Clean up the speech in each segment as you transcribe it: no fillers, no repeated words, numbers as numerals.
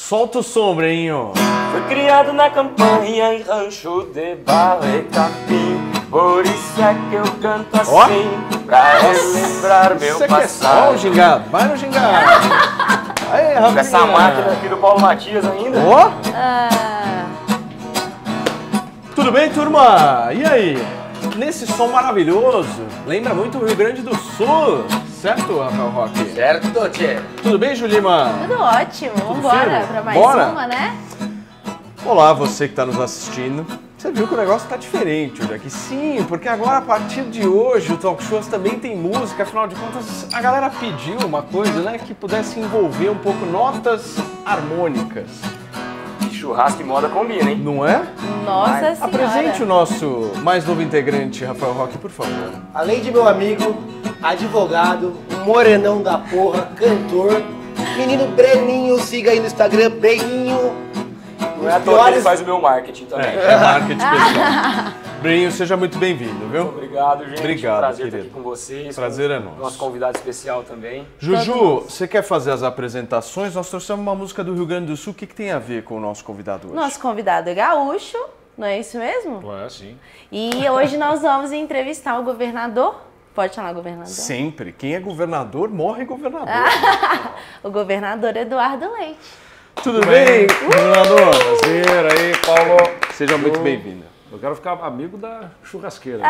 Solta o som, Brenho. Fui criado na campanha em Rancho de Barro e Capim. Por isso é que eu canto assim, pra relembrar meu passado. Ó, o gingado, vai no gingado. Aí, Com Rafinha. essa máquina aqui do Paulo Matias ainda. Ó. Tudo bem, turma? E aí? Nesse som maravilhoso, lembra muito o Rio Grande do Sul, certo, Rafael Roque? Certo, Totê. Tudo bem, Julima? Tudo ótimo, vambora firme? pra mais Bora? uma, né? Olá, você que está nos assistindo. Você viu que o negócio está diferente hoje aqui? Sim, porque agora, a partir de hoje, o Talk Shows também tem música. Afinal de contas, a galera pediu uma coisa, né? Que pudesse envolver um pouco notas harmônicas. Churrasco e moda combina, hein? Não é? Nossa Senhora. Apresente o nosso mais novo integrante, Rafael Roque, por favor. Além de meu amigo, advogado, morenão da porra, cantor, menino Breninho, siga aí no Instagram, Breninho. Não é à toa que ele faz o meu marketing também. É marketing pessoal. Brinho, seja muito bem-vindo, viu? Obrigado, gente. Obrigado, Prazer querido. estar aqui com vocês. Prazer com é nosso. Nosso convidado especial também. Juju, você quer fazer as apresentações? Nós trouxemos uma música do Rio Grande do Sul. O que tem a ver com o nosso convidado hoje? Nosso convidado é gaúcho, não é isso mesmo? É, sim. E hoje nós vamos entrevistar o governador. Pode chamar governador? Sempre. Quem é governador, morre governador. O governador Eduardo Leite. Tudo bem, governador? Prazer aí, Paulo. Seja muito bem-vindo. Eu quero ficar amigo da churrasqueira.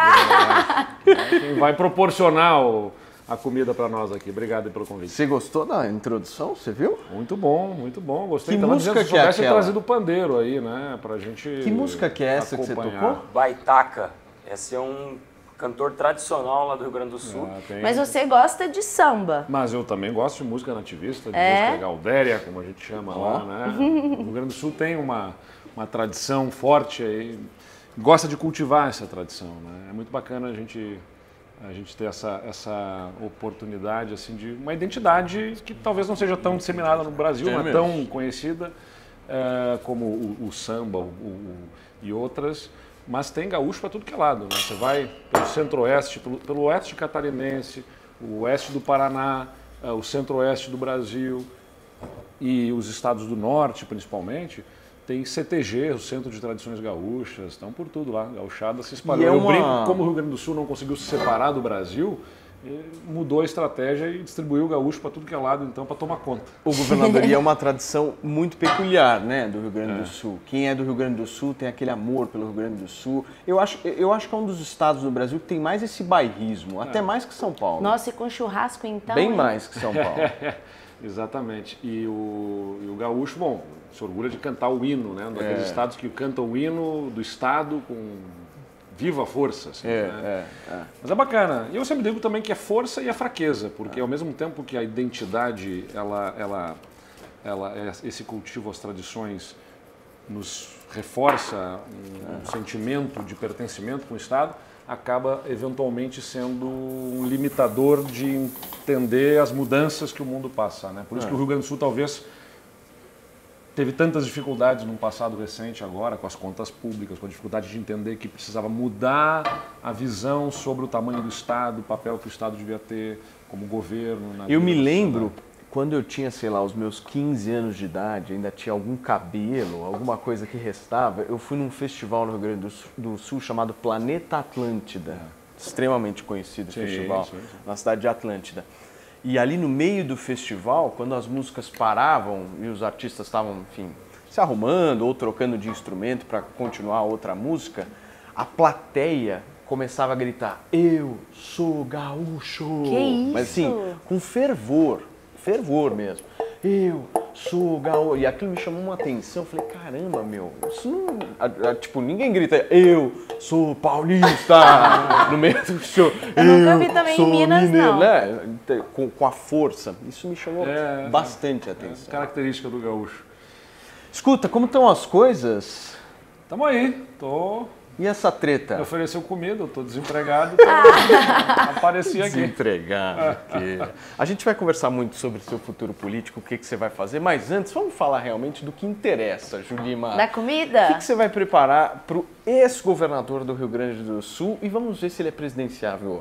Quem vai proporcionar a comida para nós aqui. Obrigado aí pelo convite. Você gostou da introdução? Você viu? Muito bom, muito bom. Gostei. Que Tava música dizendo, que é soubesse aquela? trazido o pandeiro aí, né? Pra gente Que música que é essa que você acompanhar. tocou? Baitaca. Esse é um cantor tradicional lá do Rio Grande do Sul. Ah, tem- Mas você gosta de samba. Mas eu também gosto de música nativista, de É? música gaudéria, como a gente chama lá, né? O Rio Grande do Sul tem uma tradição forte aí, gosta de cultivar essa tradição, né? É muito bacana a gente ter essa oportunidade, assim, de uma identidade que talvez não seja tão disseminada no Brasil, não é tão conhecida como o samba e outras. Mas tem gaúcho para tudo que é lado, né? Você vai pelo centro-oeste, pelo oeste catarinense, o oeste do Paraná, o centro-oeste do Brasil e os estados do norte, principalmente, tem CTG, o Centro de Tradições Gaúchas, estão por tudo lá, gauchada se espalhou. E é Eu uma- brinco, como o Rio Grande do Sul não conseguiu se separar do Brasil, mudou a estratégia e distribuiu o gaúcho para tudo que é lado, então, para tomar conta. O governador é uma tradição muito peculiar, né, do Rio Grande do Sul. Quem é do Rio Grande do Sul tem aquele amor pelo Rio Grande do Sul. Eu acho que é um dos estados do Brasil que tem mais esse bairrismo, até mais que São Paulo. Nossa, e com churrasco então? Bem hein? mais que São Paulo. Exatamente. E o gaúcho, bom, se orgulha de cantar o hino, né? Daqueles estados que cantam o hino do estado com viva força. Assim, né? Mas é bacana. E eu sempre digo também que é força e a fraqueza, porque ao mesmo tempo que a identidade, esse cultivo às tradições nos reforça um sentimento de pertencimento com o estado, acaba eventualmente sendo um limitador de entender as mudanças que o mundo passa, né? Por isso que o Rio Grande do Sul talvez teve tantas dificuldades num passado recente agora, com as contas públicas, com a dificuldade de entender que precisava mudar a visão sobre o tamanho do Estado, o papel que o Estado devia ter como governo. Eu me lembro, quando eu tinha, sei lá, os meus 15 anos de idade, ainda tinha algum cabelo, alguma coisa que restava, eu fui num festival no Rio Grande do Sul chamado Planeta Atlântida. Extremamente conhecido festival, na cidade de Atlântida. E ali no meio do festival, quando as músicas paravam e os artistas estavam, enfim, se arrumando ou trocando de instrumento para continuar outra música, a plateia começava a gritar: "Eu sou gaúcho!" Que isso? Mas assim, com fervor mesmo. "Eu sou gaúcho!" E aquilo me chamou uma atenção. Eu falei: caramba, meu, isso não... Tipo, ninguém grita: "Eu sou paulista!" no meio do show. Eu nunca vi também em Minas, não. Né? Com a força. Isso me chamou bastante a atenção. Característica do gaúcho. Escuta, como estão as coisas? Tamo aí, E essa me treta? ofereceu comida, eu tô desempregado, então apareci aqui. Desempregado. A gente vai conversar muito sobre o seu futuro político, o que você vai fazer, mas antes vamos falar realmente do que interessa, Julima. Da O comida? que você vai preparar para o ex-governador do Rio Grande do Sul e vamos ver se ele é presidenciável ou não.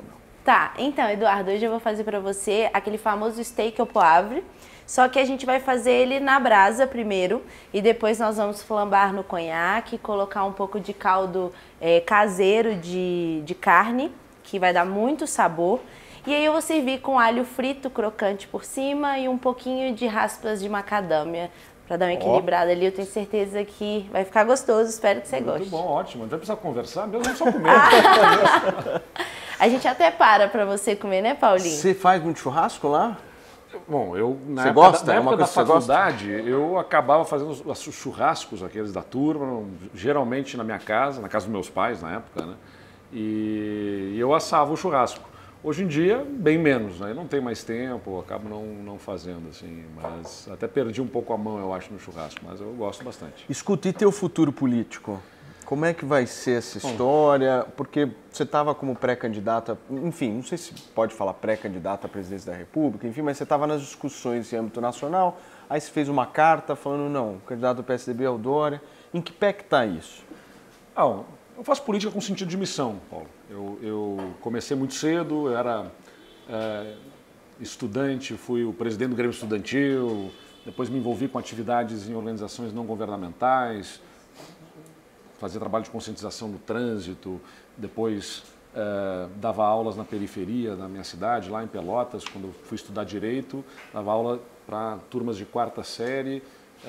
Tá, então, Eduardo, hoje eu vou fazer pra você aquele famoso steak au poivre, só que a gente vai fazer ele na brasa primeiro e depois nós vamos flambar no conhaque, colocar um pouco de caldo caseiro de carne, que vai dar muito sabor. E aí eu vou servir com alho frito crocante por cima e um pouquinho de raspas de macadâmia para dar uma equilibrada ali. Eu tenho certeza que vai ficar gostoso, espero que você goste. Muito bom, ótimo. Não vai precisar conversar, mesmo só comer. A gente até para você comer, né, Paulinho? Você faz muito churrasco lá? Bom, eu na Você época, gosta? na É uma época da coisa que você gosta? faculdade, eu acabava fazendo os churrascos, aqueles da turma, geralmente na minha casa, na casa dos meus pais na época, né? E eu assava o churrasco. Hoje em dia, bem menos, né? Eu não tenho mais tempo, eu acabo não fazendo, assim. Mas até perdi um pouco a mão, eu acho, no churrasco, mas eu gosto bastante. Escuta, e teu futuro político? Como é que vai ser essa história? Porque você estava como pré-candidata, enfim, não sei se pode falar pré-candidata à presidência da República, enfim, mas você estava nas discussões em âmbito nacional, aí você fez uma carta falando, não, o candidato do PSDB é o Dória. Em que pé que está isso? Eu faço política com sentido de missão, Paulo. Eu comecei muito cedo, eu era estudante, fui o presidente do Grêmio Estudantil, depois me envolvi com atividades em organizações não governamentais, fazia trabalho de conscientização no trânsito, depois dava aulas na periferia da minha cidade, lá em Pelotas, quando eu fui estudar Direito, dava aula para turmas de 4ª série,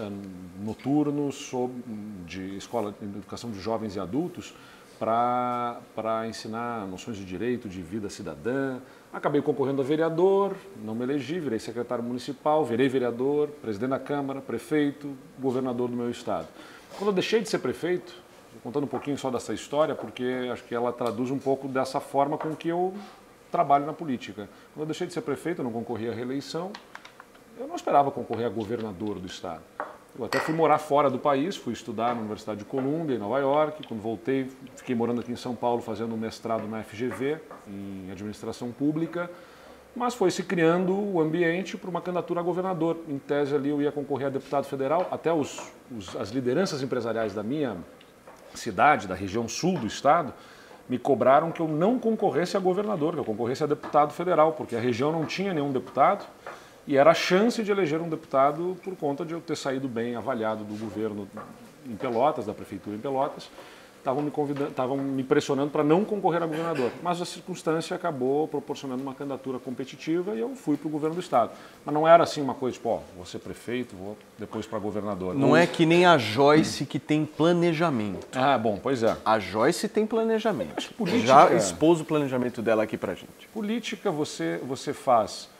noturnos, de escola de educação de jovens e adultos, para ensinar noções de direito, de vida cidadã. Acabei concorrendo a vereador, não me elegi, virei secretário municipal, virei vereador, presidente da Câmara, prefeito, governador do meu estado. Quando eu deixei de ser prefeito, contando um pouquinho só dessa história, porque acho que ela traduz um pouco dessa forma com que eu trabalho na política. Quando eu deixei de ser prefeito, eu não concorri à reeleição, eu não esperava concorrer a governador do estado. Eu até fui morar fora do país, fui estudar na Universidade de Colômbia, em Nova York. Quando voltei, fiquei morando aqui em São Paulo, fazendo um mestrado na FGV, em Administração Pública. Mas foi se criando o ambiente para uma candidatura a governador. Em tese ali eu ia concorrer a deputado federal, até as lideranças empresariais da minha cidade, da região sul do estado, me cobraram que eu não concorresse a governador, que eu concorresse a deputado federal, porque a região não tinha nenhum deputado e era a chance de eleger um deputado por conta de eu ter saído bem avaliado do governo em Pelotas, da prefeitura em Pelotas. Estavam me pressionando para não concorrer a governador, mas a circunstância acabou proporcionando uma candidatura competitiva e eu fui para o governo do estado. Mas não era assim uma coisa tipo, vou ser prefeito, vou depois para governador. Não é que nem a Joyce que tem planejamento. Bom, pois é. A Joyce tem planejamento. Acho que política... Já expôs o planejamento dela aqui pra gente. Política você faz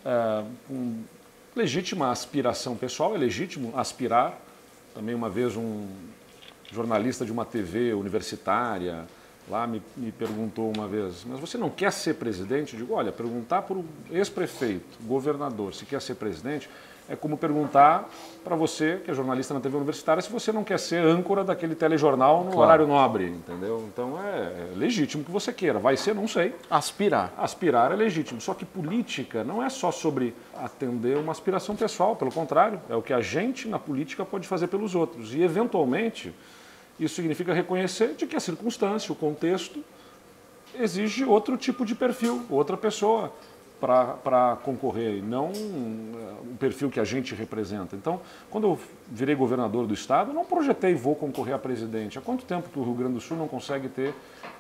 com legítima aspiração pessoal, é legítimo aspirar. Também uma vez um jornalista de uma TV universitária lá me perguntou uma vez, mas você não quer ser presidente? Eu digo, olha, perguntar para o ex-prefeito, governador, se quer ser presidente, é como perguntar para você, que é jornalista na TV universitária, se você não quer ser âncora daquele telejornal no horário nobre, entendeu? Então é legítimo que você queira. Vai ser, não sei. Aspirar. Aspirar é legítimo. Só que política não é só sobre atender uma aspiração pessoal, pelo contrário, é o que a gente na política pode fazer pelos outros. E, eventualmente, isso significa reconhecer de que a circunstância, o contexto, exige outro tipo de perfil, outra pessoa para concorrer, e não o perfil que a gente representa. Então, quando eu virei governador do estado, eu não projetei vou concorrer a presidente. Há quanto tempo que o Rio Grande do Sul não consegue ter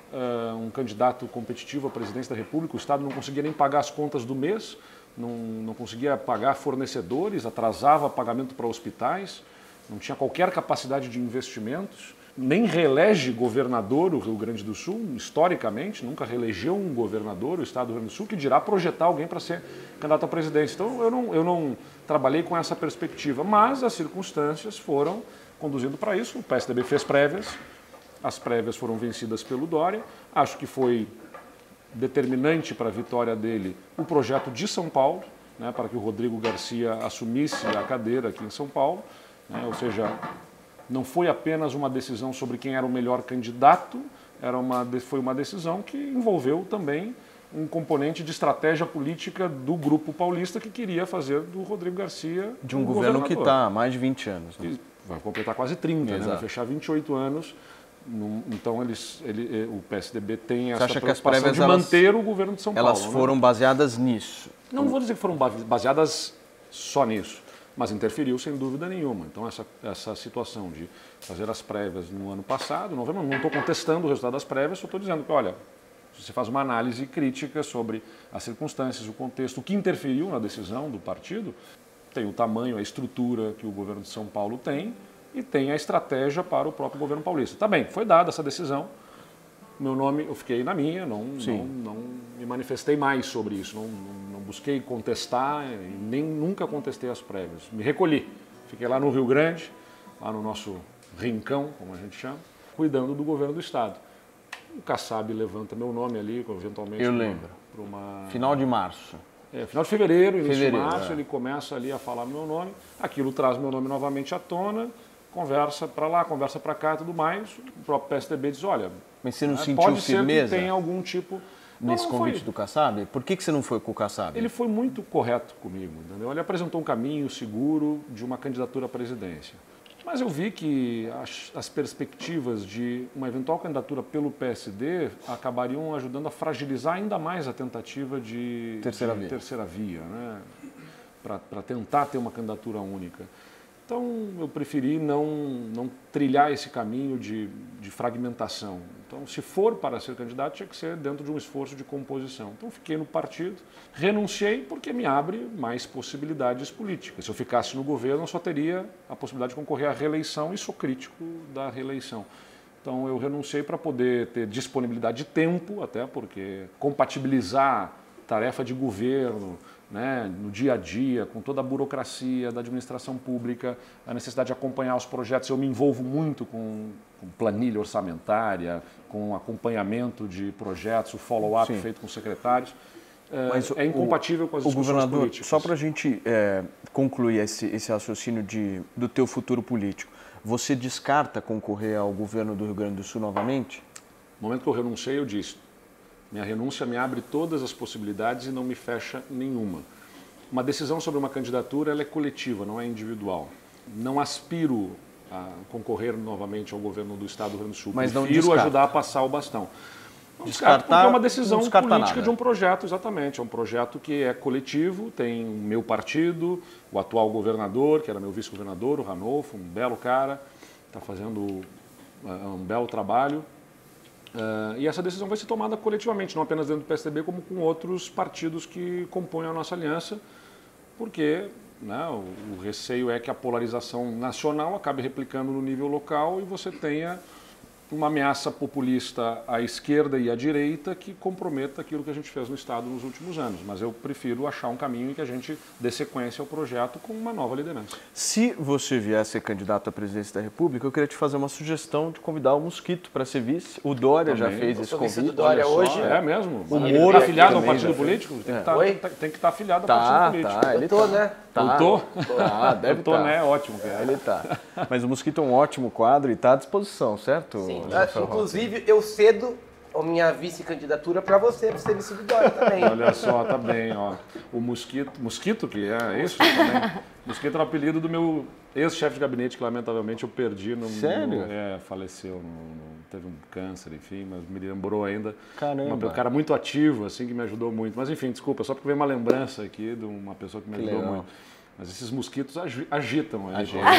um candidato competitivo à presidência da República? O estado não conseguia nem pagar as contas do mês, não conseguia pagar fornecedores, atrasava pagamento para hospitais, não tinha qualquer capacidade de investimentos, nem reelege governador o Rio Grande do Sul, historicamente, nunca reelegeu um governador o estado do Rio Grande do Sul, que dirá projetar alguém para ser candidato à presidência. Então, eu não trabalhei com essa perspectiva, mas as circunstâncias foram conduzindo para isso. O PSDB fez prévias, as prévias foram vencidas pelo Dória, acho que foi determinante para a vitória dele o projeto de São Paulo, né, para que o Rodrigo Garcia assumisse a cadeira aqui em São Paulo, né, ou seja, não foi apenas uma decisão sobre quem era o melhor candidato, foi uma decisão que envolveu também um componente de estratégia política do Grupo Paulista que queria fazer do Rodrigo Garcia de um governo que está há mais de 20 anos. Né? Vai completar quase 30, né? Vai fechar 28 anos Então o PSDB tem essa acha que as preocupação prévias, de manter o governo de São Paulo. Elas foram baseadas nisso? Não vou dizer que foram baseadas só nisso, mas interferiu sem dúvida nenhuma. Então essa situação de fazer as prévias no ano passado, não estou contestando o resultado das prévias, só estou dizendo que, olha, se você faz uma análise crítica sobre as circunstâncias, o contexto, o que interferiu na decisão do partido, tem o tamanho, a estrutura que o governo de São Paulo tem e tem a estratégia para o próprio governo paulista. Tá bem, foi dada essa decisão, meu nome, eu fiquei na minha, não me manifestei mais sobre isso, não busquei contestar, nem nunca contestei as prévias. Me recolhi, fiquei lá no Rio Grande, lá no nosso rincão, como a gente chama, cuidando do governo do Estado. O Kassab levanta meu nome ali, eventualmente. Eu lembro. Final de março. Final de fevereiro, início de março, ele começa ali a falar meu nome, aquilo traz meu nome novamente à tona, conversa para lá, conversa para cá e tudo mais. O próprio PSDB diz, olha, mas você não sentiu pode firmeza ser que tem algum tipo... Nesse convite do Kassab? Por que você não foi com o Kassab? Ele foi muito correto comigo, entendeu? Ele apresentou um caminho seguro de uma candidatura à presidência. Mas eu vi que as perspectivas de uma eventual candidatura pelo PSD acabariam ajudando a fragilizar ainda mais a tentativa de terceira via, né? Para tentar ter uma candidatura única. Então, eu preferi não trilhar esse caminho de fragmentação. Então, se for para ser candidato, tinha que ser dentro de um esforço de composição. Então, fiquei no partido, renunciei porque me abre mais possibilidades políticas. Se eu ficasse no governo, eu só teria a possibilidade de concorrer à reeleição e sou crítico da reeleição. Então, eu renunciei para poder ter disponibilidade de tempo, até porque compatibilizar tarefa de governo, né, no dia a dia, com toda a burocracia da administração pública, a necessidade de acompanhar os projetos. Eu me envolvo muito com planilha orçamentária, com acompanhamento de projetos, o follow-up feito com secretários. Mas é incompatível com as discussões governador, políticas. Só para a gente concluir esse raciocínio do teu futuro político, você descarta concorrer ao governo do Rio Grande do Sul novamente? No momento que eu renunciei, eu disse, minha renúncia me abre todas as possibilidades e não me fecha nenhuma. Uma decisão sobre uma candidatura ela é coletiva, não é individual. Não aspiro a concorrer novamente ao governo do Estado do Rio Grande do Sul. Mas prefiro ajudar a passar o bastão. Não descarto porque é uma decisão política de um projeto, exatamente. É um projeto que é coletivo, tem o meu partido, o atual governador, que era meu vice-governador, o Ranolfo, um belo cara, está fazendo um belo trabalho. E essa decisão vai ser tomada coletivamente, não apenas dentro do PSDB, como com outros partidos que compõem a nossa aliança, porque né, o receio é que a polarização nacional acabe replicando no nível local e você tenha uma ameaça populista à esquerda e à direita que comprometa aquilo que a gente fez no Estado nos últimos anos. Mas eu prefiro achar um caminho em que a gente dê sequência ao projeto com uma nova liderança. Se você vier a ser candidato à presidência da República, eu queria te fazer uma sugestão de convidar o Mosquito para ser vice. O Dória já fez esse convite. Do Dória hoje. É mesmo? O Moro está afiliado ao também partido político? Tem que estar afiliado ao partido político. Tá, ele tô, né? Tá. Eu tô? Tá, deve estar. Né? Ótimo. Cara. Ele tá. Mas o Mosquito é um ótimo quadro e está à disposição, certo? Sim. Inclusive, eu cedo a minha vice-candidatura para você vice do Dória também. Olha só, tá bem, ó. O Mosquito, que é isso também. Mosquito era o apelido do meu ex-chefe de gabinete, que lamentavelmente eu perdi. Sério? Faleceu, teve um câncer, enfim, mas me lembrou ainda. Caramba. Um cara muito ativo, assim, que me ajudou muito. Mas enfim, desculpa, só porque veio uma lembrança aqui de uma pessoa que me ajudou muito. Mas esses mosquitos agitam.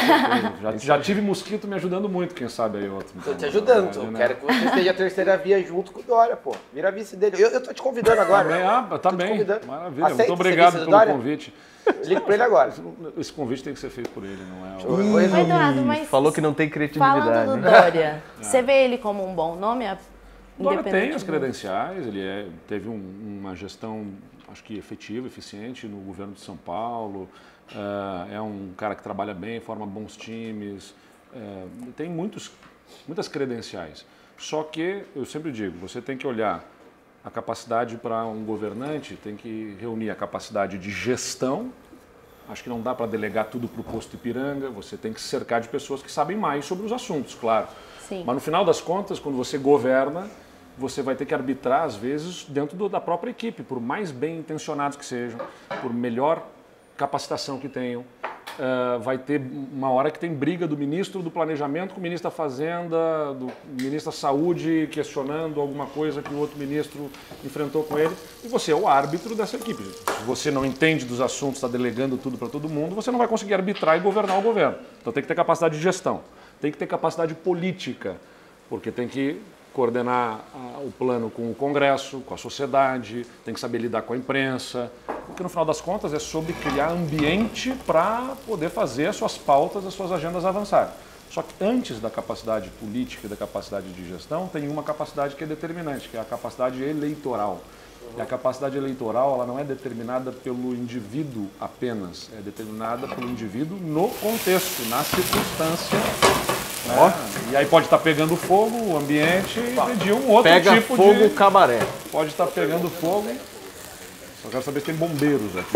Já tive mosquito me ajudando muito, quem sabe aí outro. Tô te ajudando, eu quero que você esteja a terceira via junto com o Dória, pô. Vira vice dele. Eu tô te convidando agora. Tá bem. Maravilha. Aceita muito obrigado pelo convite. Liga pra ele agora. Esse convite tem que ser feito por ele, não é? Ô, Eduardo, mas falou que não tem criatividade. Falando do Dória, você vê ele como um bom nome? O Dória tem as credenciais, ele teve uma gestão, acho que efetiva, eficiente no governo de São Paulo. É um cara que trabalha bem, forma bons times, tem muitas credenciais. Só que, eu sempre digo, você tem que olhar a capacidade para um governante, tem que reunir a capacidade de gestão. Acho que não dá para delegar tudo para o posto Ipiranga, você tem que se cercar de pessoas que sabem mais sobre os assuntos, claro. Sim. Mas no final das contas, quando você governa, você vai ter que arbitrar, às vezes, dentro da própria equipe, por mais bem intencionados que sejam, por melhor capacitação que tenham. vai ter uma hora que tem briga do ministro do Planejamento com o ministro da Fazenda, do ministro da Saúde, questionando alguma coisa que o outro ministro enfrentou com ele. E você é o árbitro dessa equipe. Se você não entende dos assuntos, está delegando tudo para todo mundo, você não vai conseguir arbitrar e governar o governo. Então tem que ter capacidade de gestão, tem que ter capacidade política, porque tem que coordenar o plano com o Congresso, com a sociedade, tem que saber lidar com a imprensa, porque no final das contas é sobre criar ambiente para poder fazer as suas pautas, as suas agendas avançarem. Só que antes da capacidade política e da capacidade de gestão, tem uma capacidade que é determinante, que é a capacidade eleitoral. E a capacidade eleitoral ela não é determinada pelo indivíduo apenas, é determinada pelo indivíduo no contexto, na circunstância. E aí pode estar pegando fogo o ambiente e pedir um outro Pega tipo fogo de... cabaré. Pode estar pegando fogo. Só quero saber se tem bombeiros aqui.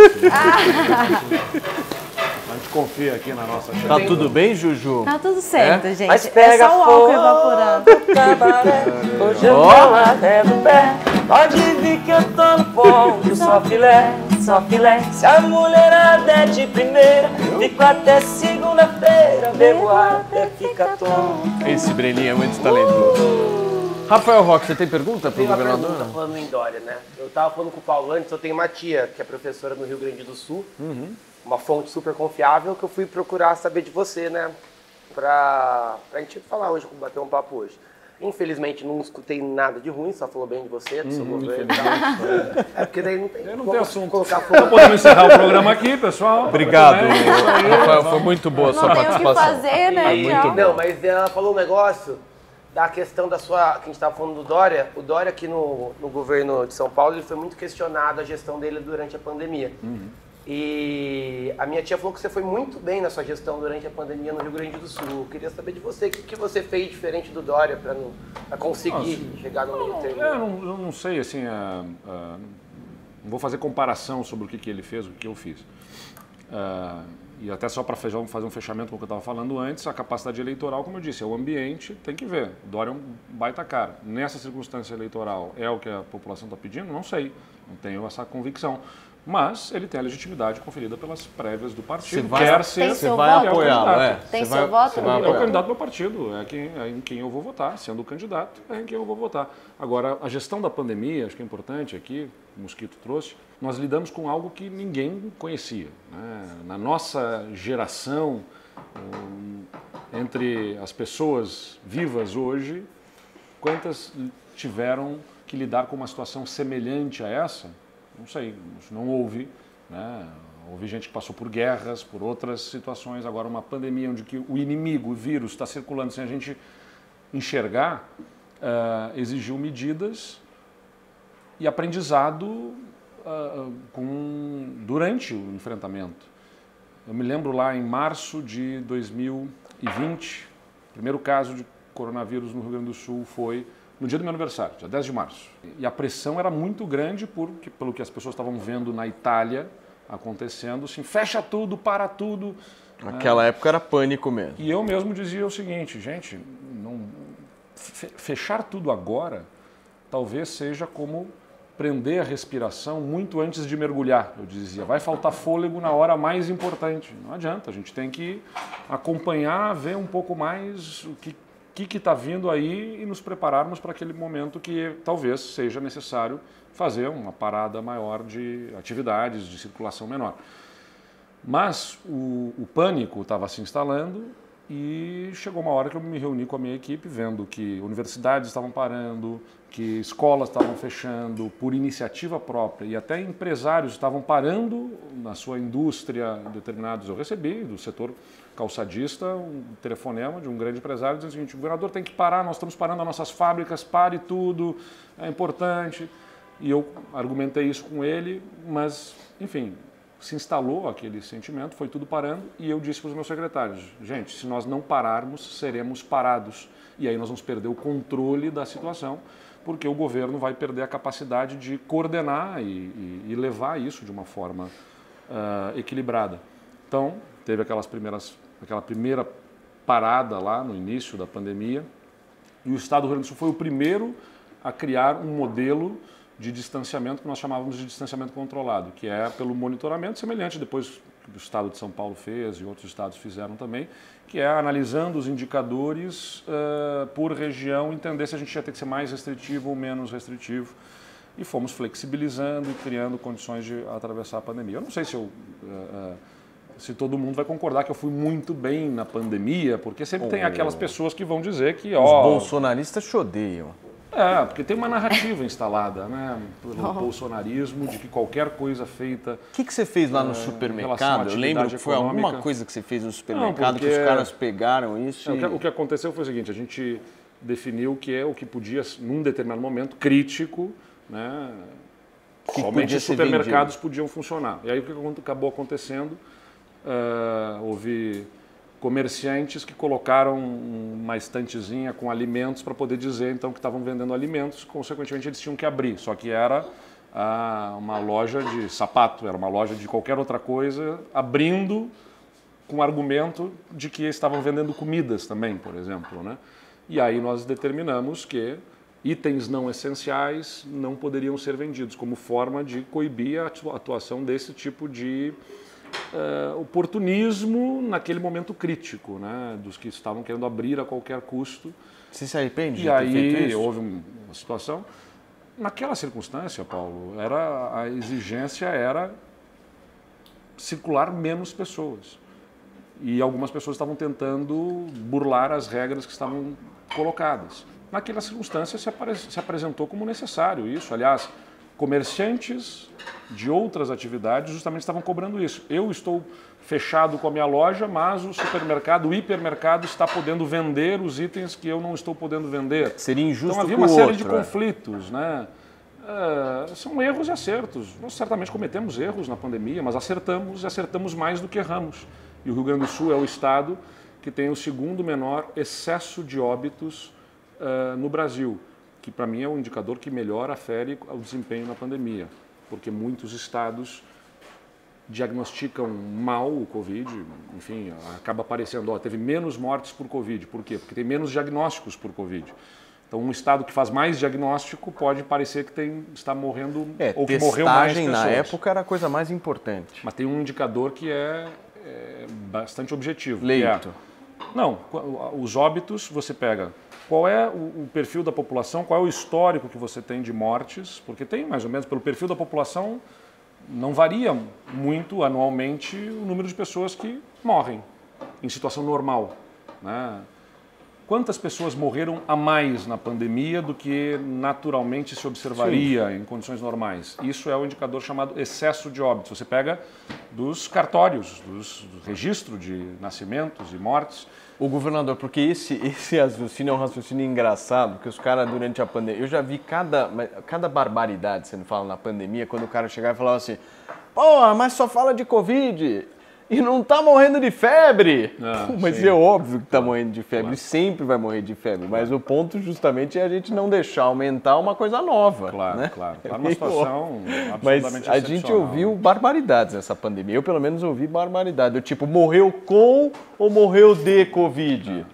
A gente confia aqui na nossa chefe. Tá tudo bem, Juju? Tá tudo certo, gente. Mas pega é só o álcool evaporando. cabaré, hoje eu vou até do pé. Pode vir que eu tô no ponto, só filé, só filé. Se a mulherada é de primeira, fico até segunda-feira, bebo até ficar tonto. Esse Breninho é muito talentoso. Rafael Roque, você tem pergunta pro Tem uma governador? pergunta falando em Dória, né? Eu tava falando com o Paulo antes, eu tenho uma tia que é professora no Rio Grande do Sul, uma fonte super confiável que eu fui procurar saber de você, né? Pra gente falar hoje, bater um papo hoje. Infelizmente não escutei nada de ruim, só falou bem de você, do seu governo. É porque daí não tem, Não tem assunto. colocar Então fogo. podemos encerrar o programa aqui, pessoal. Obrigado, Muito bem. Rafael. Foi muito boa a sua Não tem o que participação. fazer, né? Muito Tchau. bom. Não, mas ela falou um negócio da questão da sua... Que a gente estava falando do Dória. O Dória aqui no governo de São Paulo, ele foi muito questionado a gestão dele durante a pandemia. E a minha tia falou que você foi muito bem na sua gestão durante a pandemia no Rio Grande do Sul. Eu queria saber de você, o que você fez diferente do Dória para conseguir chegar no meio termo? Eu não sei, assim, não vou fazer comparação sobre o que ele fez, o que eu fiz. E até só para fazer um fechamento com o que eu estava falando antes, a capacidade eleitoral, como eu disse, é o ambiente, tem que ver. O Dória é um baita cara. Nessa circunstância eleitoral, é o que a população está pedindo? Não sei, não tenho essa convicção. Mas ele tem a legitimidade conferida pelas prévias do partido. Você vai apoiá-lo, é. Tem Você seu vai- voto? você vai É o apoiá-lo. candidato do meu partido, é em quem eu vou votar. Sendo o candidato, é em quem eu vou votar. Agora, a gestão da pandemia, acho que é importante aqui, o Mosquito trouxe, nós lidamos com algo que ninguém conhecia, né? Na nossa geração, entre as pessoas vivas hoje, quantas tiveram que lidar com uma situação semelhante a essa? Não sei, não houve, né? Houve gente que passou por guerras, por outras situações. Agora, uma pandemia onde que o inimigo, o vírus, está circulando sem a gente enxergar, exigiu medidas e aprendizado durante o enfrentamento. Eu me lembro lá em março de 2020, o primeiro caso de coronavírus no Rio Grande do Sul foi no dia do meu aniversário, dia 10 de março. E a pressão era muito grande pelo que as pessoas estavam vendo na Itália acontecendo, assim, fecha tudo, para tudo. Naquela época era pânico mesmo. E eu mesmo dizia o seguinte, gente, fechar tudo agora talvez seja como prender a respiração muito antes de mergulhar, eu dizia. Vai faltar fôlego na hora mais importante. Não adianta, a gente tem que acompanhar, ver um pouco mais o que está vindo aí e nos prepararmos para aquele momento que talvez seja necessário fazer uma parada maior de atividades, de circulação menor. Mas o pânico estava se instalando e chegou uma hora que eu me reuni com a minha equipe, vendo que universidades estavam parando, que escolas estavam fechando por iniciativa própria e até empresários estavam parando na sua indústria determinados. Eu recebi do setor calçadista um telefonema de um grande empresário dizendo o seguinte: o governador tem que parar, nós estamos parando as nossas fábricas, pare tudo, é importante. E eu argumentei isso com ele, mas, enfim, se instalou aquele sentimento, foi tudo parando, e eu disse para os meus secretários: gente, se nós não pararmos, seremos parados. E aí nós vamos perder o controle da situação, porque o governo vai perder a capacidade de coordenar e levar isso de uma forma equilibrada. Então, teve aquela primeira parada lá no início da pandemia, e o Estado do Rio Grande do Sul foi o primeiro a criar um modelo de distanciamento que nós chamávamos de distanciamento controlado, que é pelo monitoramento, semelhante depois o estado de São Paulo fez e outros estados fizeram também, que é analisando os indicadores por região, entender se a gente ia ter que ser mais restritivo ou menos restritivo. E fomos flexibilizando e criando condições de atravessar a pandemia. Eu não sei se todo mundo vai concordar que eu fui muito bem na pandemia, porque sempre tem aquelas pessoas que vão dizer que... Os bolsonaristas te odeiam. Porque tem uma narrativa instalada, né, pelo bolsonarismo, de que qualquer coisa feita... O que você fez lá no supermercado? Eu lembro que foi alguma coisa que você fez no supermercado, que os caras pegaram isso O que aconteceu foi o seguinte, a gente definiu que é o que podia, num determinado momento crítico, né, somente os supermercados podiam funcionar. E aí o que acabou acontecendo, houve comerciantes que colocaram uma estantezinha com alimentos para poder dizer então que estavam vendendo alimentos, consequentemente eles tinham que abrir, só que era uma loja de sapato, era uma loja de qualquer outra coisa, abrindo com o argumento de que estavam vendendo comidas também, por exemplo, né? E aí nós determinamos que itens não essenciais não poderiam ser vendidos, como forma de coibir a atuação desse tipo de oportunismo naquele momento crítico, né, dos que estavam querendo abrir a qualquer custo. Você se arrepende de ter feito isso? Houve uma situação. Naquela circunstância, Paulo, a exigência era circular menos pessoas. E algumas pessoas estavam tentando burlar as regras que estavam colocadas. Naquela circunstância se apresentou como necessário isso. Aliás, comerciantes de outras atividades justamente estavam cobrando isso. Eu estou fechado com a minha loja, mas o supermercado, o hipermercado está podendo vender os itens que eu não estou podendo vender. Seria injusto. Então havia uma série de conflitos, né? São erros e acertos. Nós certamente cometemos erros na pandemia, mas acertamos e acertamos mais do que erramos. E o Rio Grande do Sul é o estado que tem o segundo menor excesso de óbitos no Brasil, que para mim é o indicador que melhor afere o desempenho na pandemia, porque muitos estados diagnosticam mal o Covid, enfim, acaba aparecendo, teve menos mortes por Covid. Por quê? Porque tem menos diagnósticos por Covid. Então, um estado que faz mais diagnóstico pode parecer que está morrendo ou que morreu mais pessoas. Na época era a coisa mais importante. Mas tem um indicador que é bastante objetivo. Leito. Não, os óbitos você pega. Qual é o perfil da população, qual é o histórico que você tem de mortes, porque tem mais ou menos, pelo perfil da população, não varia muito anualmente o número de pessoas que morrem em situação normal, né? Quantas pessoas morreram a mais na pandemia do que naturalmente se observaria em condições normais? Isso é o indicador chamado excesso de óbitos. Você pega dos cartórios, do registro de nascimentos e mortes. O governador, porque esse raciocínio é um raciocínio engraçado, porque os caras durante a pandemia, eu já vi cada barbaridade sendo falada na pandemia, quando o cara chegava e falava assim, porra, mas só fala de Covid e não tá morrendo de febre. Mas sim, é óbvio que tá morrendo de febre, claro. Sempre vai morrer de febre, mas o ponto justamente é a gente não deixar aumentar uma coisa nova. Claro, né? Claro. Tá numa situação mas a gente ouviu barbaridades nessa pandemia, eu pelo menos ouvi barbaridade, eu tipo, morreu com ou morreu de Covid?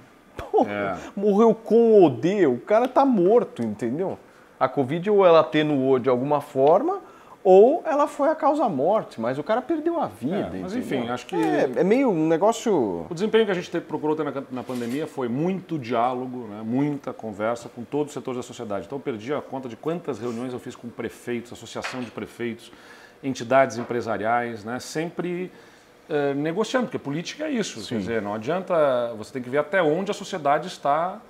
Morreu com ou de, o cara tá morto, entendeu? A Covid ou ela atenuou de alguma forma, ou ela foi a causa-morte, mas o cara perdeu a vida. Mas enfim, acho que... É meio um negócio... O desempenho que a gente procurou ter na pandemia foi muito diálogo, né, muita conversa com todos os setores da sociedade. Então eu perdi a conta de quantas reuniões eu fiz com prefeitos, associação de prefeitos, entidades empresariais, né, sempre negociando, porque política é isso. Sim. Quer dizer, não adianta... Você tem que ver até onde a sociedade está...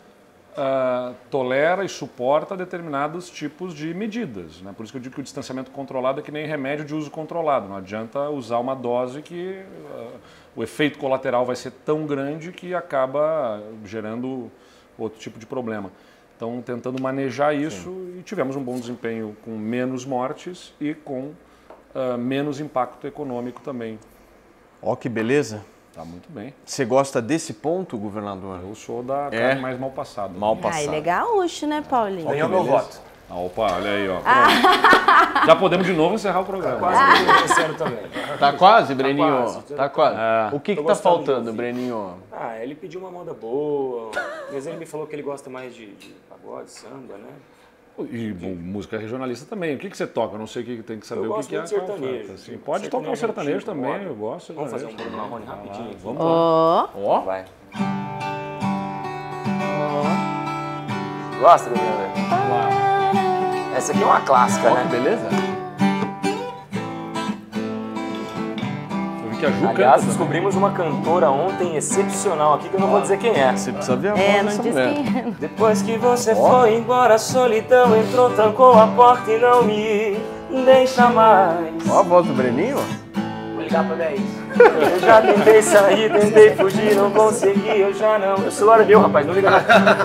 tolera e suporta determinados tipos de medidas, né? Por isso que eu digo que o distanciamento controlado é que nem remédio de uso controlado. Não adianta usar uma dose que o efeito colateral vai ser tão grande que acaba gerando outro tipo de problema. Então, tentando manejar isso, sim, e tivemos um bom desempenho com menos mortes e com menos impacto econômico também. Ó, que beleza! Tá muito bem. Você gosta desse ponto, governador? Eu sou da carne mais mal passada. Mal passada. Ele é gaúcho, né, Paulinho? Ganhou meu voto. Opa, olha aí, ó. Já podemos de novo encerrar o programa. Quase também. Tá quase, Breninho? Tá quase. O que tá faltando, de Breninho? Ele pediu uma moda boa, mas ele me falou que ele gosta mais de pagode, samba, né? E música regionalista também. O que você toca? Eu não sei o que tem que saber. Eu o gosto que é. muito de sertanejo. Assim, pode tocar um sertanejo antigo, também, bora. eu gosto. Vamos fazer um Bruno Marrone rapidinho? Vamos lá. Ó. Vai. Gosta, governador? Vamos lá. Essa aqui é uma clássica, Ó, né? que beleza. Eu vi que a Ju Aliás, canta também. descobrimos uma cantora ontem excepcional aqui que eu não vou dizer quem é. Você precisa ver a voz É, não dessa diz mulher. quem é. Depois que você foi embora, a solidão entrou, trancou a porta e não me deixa mais. Ó a voz do Breninho. Vou ligar pra 10. Eu já tentei sair, tentei fugir, não consegui, eu já não. O celular é meu, rapaz, não liga não.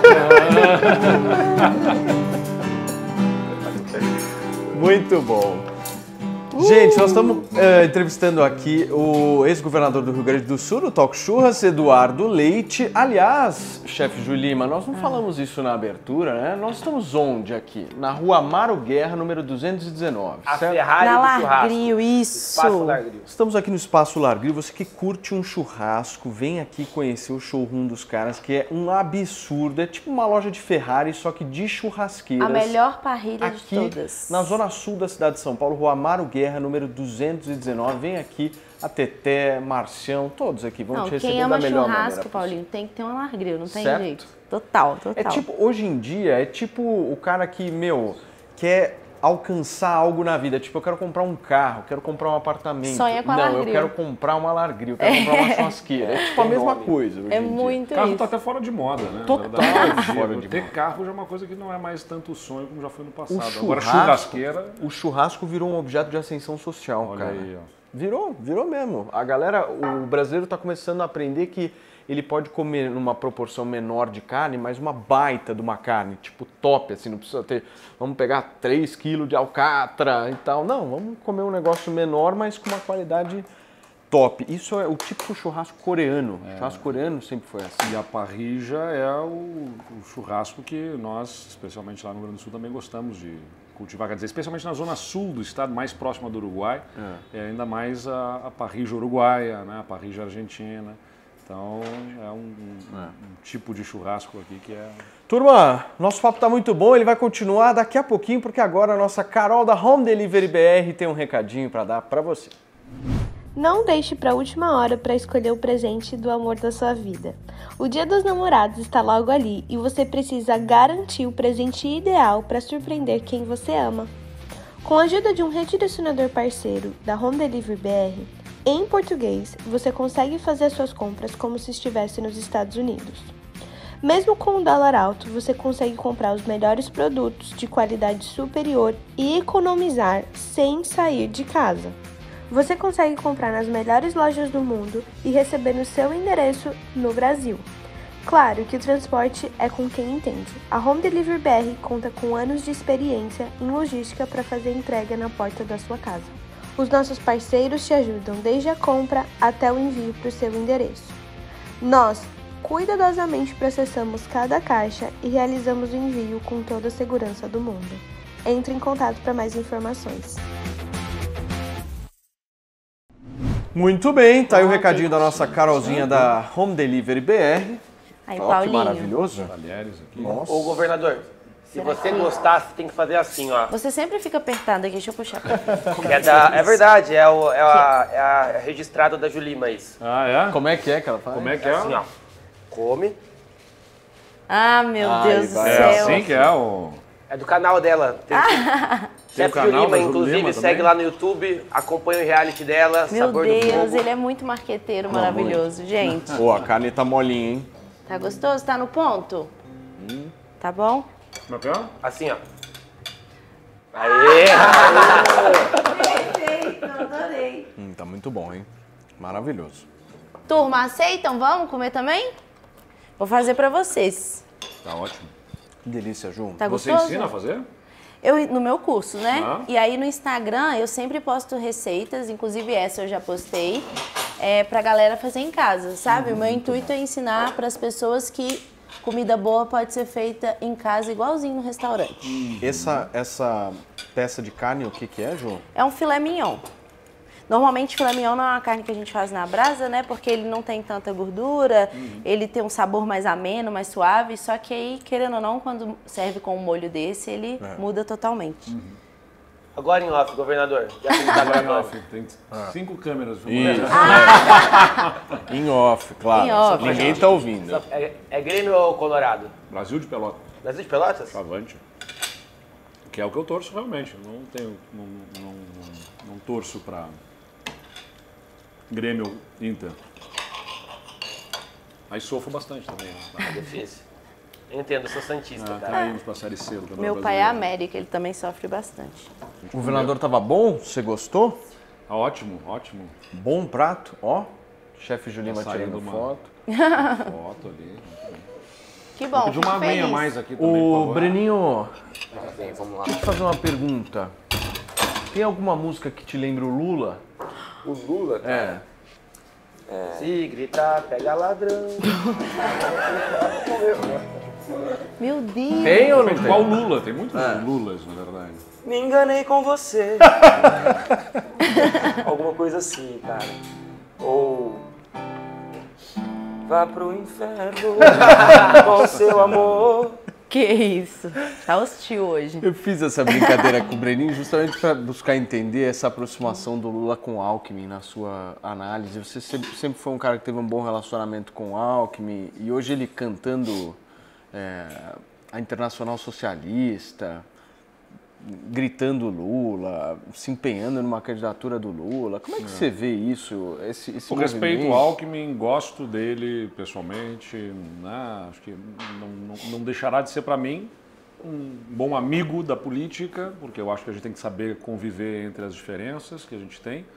Muito bom. Gente, nós estamos entrevistando aqui o ex-governador do Rio Grande do Sul, do Talk Churras, Eduardo Leite. Aliás, chefe Julima, nós não falamos isso na abertura, né? Nós estamos onde aqui? Na rua Amaro Guerra, número 219, A certo? Ferrari Na do churrasco. Largrio, isso. Espaço Largrio. Estamos aqui no Espaço Largrio. Você que curte um churrasco, vem aqui conhecer o showroom dos caras, que é um absurdo. É tipo uma loja de Ferrari, só que de churrasqueiras. A melhor parrilha de Aqui todas. na zona sul da cidade de São Paulo, Rua Amaro Guerra, número 219. Vem aqui, a Teté, Marcião, todos aqui vão Não, te receber quem da ama melhor churrasco, maneira Paulinho, tem que ter uma Largrio, não tem Certo. jeito. Total, total. É tipo, hoje em dia, é tipo o cara que, quer alcançar algo na vida. Tipo, eu quero comprar um carro, quero comprar um apartamento. Sonha com a Não, eu Largrio. quero comprar uma Largrio, eu quero comprar uma churrasqueira. É tipo a mesma coisa hoje É em dia. muito O carro isso. tá até fora de moda, né? Na Total verdade, fora de ter moda. carro já é uma coisa que não é mais tanto sonho como já foi no O passado. Agora, churrasco, churrasqueira... o churrasco virou um objeto de ascensão social, Olha cara. aí, ó. Virou mesmo. A galera, o brasileiro tá começando a aprender que ele pode comer numa proporção menor de carne, mas uma baita de uma carne, tipo top, assim, não precisa ter, vamos pegar 3 kg de alcatra e tal. Não, vamos comer um negócio menor, mas com uma qualidade top. Isso é o típico churrasco coreano. O churrasco coreano sempre foi assim. E a parrija é o churrasco que nós, especialmente lá no Rio Grande do Sul, também gostamos de cultivar. Quer dizer, especialmente na zona sul do estado, mais próxima do Uruguai, ainda mais a parrija uruguaia, né? A parrija argentina. Então, é um tipo de churrasco aqui que é... Turma, nosso papo tá muito bom, ele vai continuar daqui a pouquinho, porque agora a nossa Carol da Home Delivery BR tem um recadinho para dar para você. Não deixe para a última hora para escolher o presente do amor da sua vida. O Dia dos Namorados está logo ali e você precisa garantir o presente ideal para surpreender quem você ama. Com a ajuda de um redirecionador parceiro da Home Delivery BR, em português, você consegue fazer suas compras como se estivesse nos Estados Unidos. Mesmo com o dólar alto, você consegue comprar os melhores produtos de qualidade superior e economizar sem sair de casa. Você consegue comprar nas melhores lojas do mundo e receber no seu endereço no Brasil. Claro que o transporte é com quem entende. A Home Delivery BR conta com anos de experiência em logística para fazer entrega na porta da sua casa. Os nossos parceiros te ajudam desde a compra até o envio para o seu endereço. Nós cuidadosamente processamos cada caixa e realizamos o envio com toda a segurança do mundo. Entre em contato para mais informações. Muito bem, tá aí o recadinho da nossa Carolzinha da Home Delivery BR. Aí, Ó, que Paulinho. maravilhoso. Talheres aqui. Nossa. Ô, governador, se você gostar, você tem que fazer assim, ó. Você sempre fica apertado aqui, deixa eu puxar pra É verdade, é a registrada da Julima isso. Ah, é? Como é que ela faz? Como é que É é? assim, ó. Come. Ah, meu Ai, Deus do vai. É céu. assim que é o... É do canal dela. Tem o Chefe canal Julima, da inclusive, Julima segue também? lá no YouTube, acompanha o reality dela, Meu Sabor do Deus, Fogo. ele é muito marqueteiro, maravilhoso. Gente, Pô, a carne tá molinha, hein? tá gostoso? Tá no ponto? Tá bom? Como é que é? Assim, ó. Aê! Perfeito, adorei. Tá muito bom, hein? Maravilhoso. Turma, aceitam? Vamos comer também? Vou fazer pra vocês. Tá ótimo. Que delícia, Ju. Tá Você gostoso? ensina a fazer? Eu, no meu curso, né? Ah. E aí no Instagram eu sempre posto receitas, inclusive essa eu já postei, pra galera fazer em casa, sabe? O meu intuito é ensinar pras pessoas que comida boa pode ser feita em casa igualzinho no restaurante. Essa peça de carne, o que é, Ju? É um filé mignon. Normalmente filé mignon não é uma carne que a gente faz na brasa, né? Porque ele não tem tanta gordura, ele tem um sabor mais ameno, mais suave. Só que aí, querendo ou não, quando serve com um molho desse, ele muda totalmente. Agora em off, governador. Já que ele tá gravando. Tem 5 câmeras. Isso. Em off, claro. Em off. Ninguém tá ouvindo. É Grêmio ou Colorado? Brasil de Pelotas. Brasil de Pelotas? Avante. Que é o que eu torço realmente. Eu não torço para Grêmio ou Inter. Aí sofro bastante também. É difícil. Eu entendo, eu sou santista, cara. Caímos para a Série C do Campeonato Meu pai é Brasileiro. América, ele também sofre bastante. O governador tava bom? Você gostou? Ótimo, ótimo. Bom prato, ó. Chefe Julima Tá tirando saindo uma- foto. Foto ali. Que bom, De uma fico aguinha a feliz. mais aqui também, por Ô, favor. Breninho, Bem, vamos lá. deixa eu fazer uma pergunta. Tem alguma música que te lembra o Lula? O Lula, É. Se gritar, pega ladrão. Meu Deus. Tem ou não tem? Qual Lula? Tem muitos Lulas, na verdade. Me enganei com você. Alguma coisa assim, cara. Ou vá pro inferno com seu amor. Que isso? Tá hostil hoje. Eu fiz essa brincadeira com o Breninho justamente para buscar entender essa aproximação do Lula com o Alckmin na sua análise. Você sempre foi um cara que teve um bom relacionamento com o Alckmin e hoje ele cantando a Internacional Socialista, gritando Lula, se empenhando numa candidatura do Lula. Como é que você vê isso? Esse Com respeito movimento? ao Alckmin, gosto dele pessoalmente, né? Acho que não deixará de ser para mim um bom amigo da política, porque eu acho que a gente tem que saber conviver entre as diferenças que a gente tem.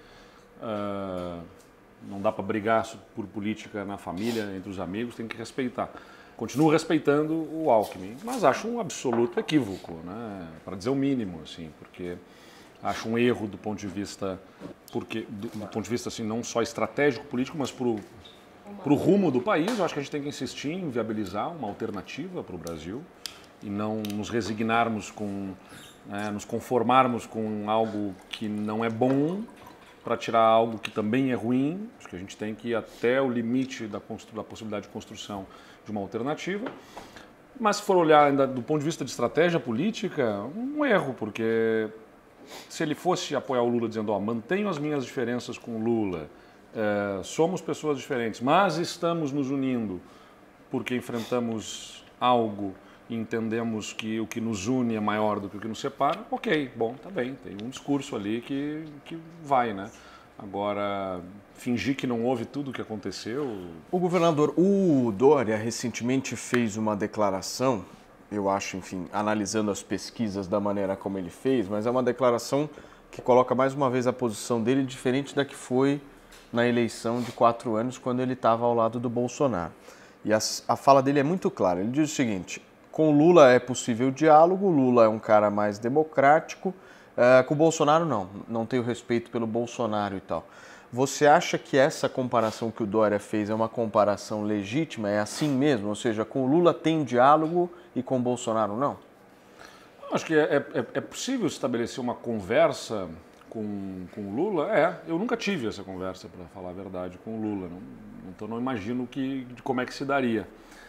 Não dá para brigar por política na família, entre os amigos, tem que respeitar. Continuo respeitando o Alckmin, mas acho um absoluto equívoco, né? Para dizer o mínimo, assim, porque acho um erro do ponto de vista, do ponto de vista assim, não só estratégico político, mas para o rumo do país. Eu acho que a gente tem que insistir em viabilizar uma alternativa para o Brasil e não nos resignarmos nos conformarmos com algo que não é bom para tirar algo que também é ruim. Acho que a gente tem que ir até o limite da possibilidade de construção de uma alternativa. Mas se for olhar ainda do ponto de vista de estratégia política, um erro, porque se ele fosse apoiar o Lula dizendo, mantenho as minhas diferenças com o Lula, somos pessoas diferentes, mas estamos nos unindo porque enfrentamos algo e entendemos que o que nos une é maior do que o que nos separa, ok, bom, tá bem, tem um discurso ali que vai, né? Agora, fingir que não houve tudo o que aconteceu... O governador, o Dória recentemente fez uma declaração, eu acho, enfim, analisando as pesquisas da maneira como ele fez, mas é uma declaração que coloca mais uma vez a posição dele diferente da que foi na eleição de 4 anos, quando ele estava ao lado do Bolsonaro. E a fala dele é muito clara, ele diz o seguinte: com o Lula é possível diálogo, o Lula é um cara mais democrático, com o Bolsonaro não tenho respeito pelo Bolsonaro e tal. Você acha que essa comparação que o Dória fez é uma comparação legítima, é assim mesmo? Ou seja, com o Lula tem diálogo e com o Bolsonaro não? Acho que é possível estabelecer uma conversa com o Lula. Eu nunca tive essa conversa, para falar a verdade, com o Lula. Então não imagino como é que se daria.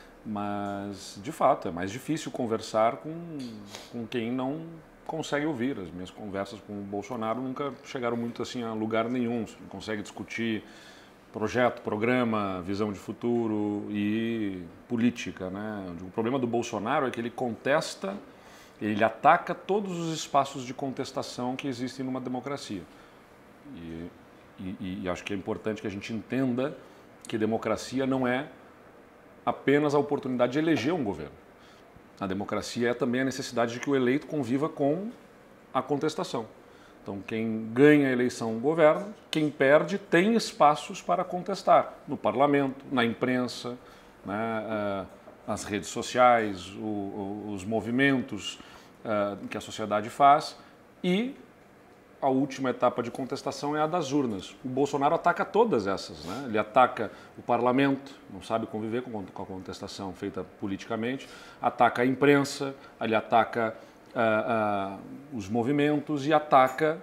Mas, de fato, é mais difícil conversar com quem não consegue ouvir. As minhas conversas com o Bolsonaro nunca chegaram muito assim a lugar nenhum. Você não consegue discutir projeto, programa, visão de futuro e política, né? O problema do Bolsonaro é que ele contesta, ele ataca todos os espaços de contestação que existem numa democracia. E acho que é importante que a gente entenda que democracia não é apenas a oportunidade de eleger um governo. A democracia é também a necessidade de que o eleito conviva com a contestação. Então, quem ganha a eleição governa, quem perde tem espaços para contestar no parlamento, na imprensa, né, nas redes sociais, os movimentos que a sociedade faz, e a última etapa de contestação é a das urnas. O Bolsonaro ataca todas essas, né? Ele ataca o parlamento, não sabe conviver com a contestação feita politicamente, ataca a imprensa, ele ataca os movimentos e ataca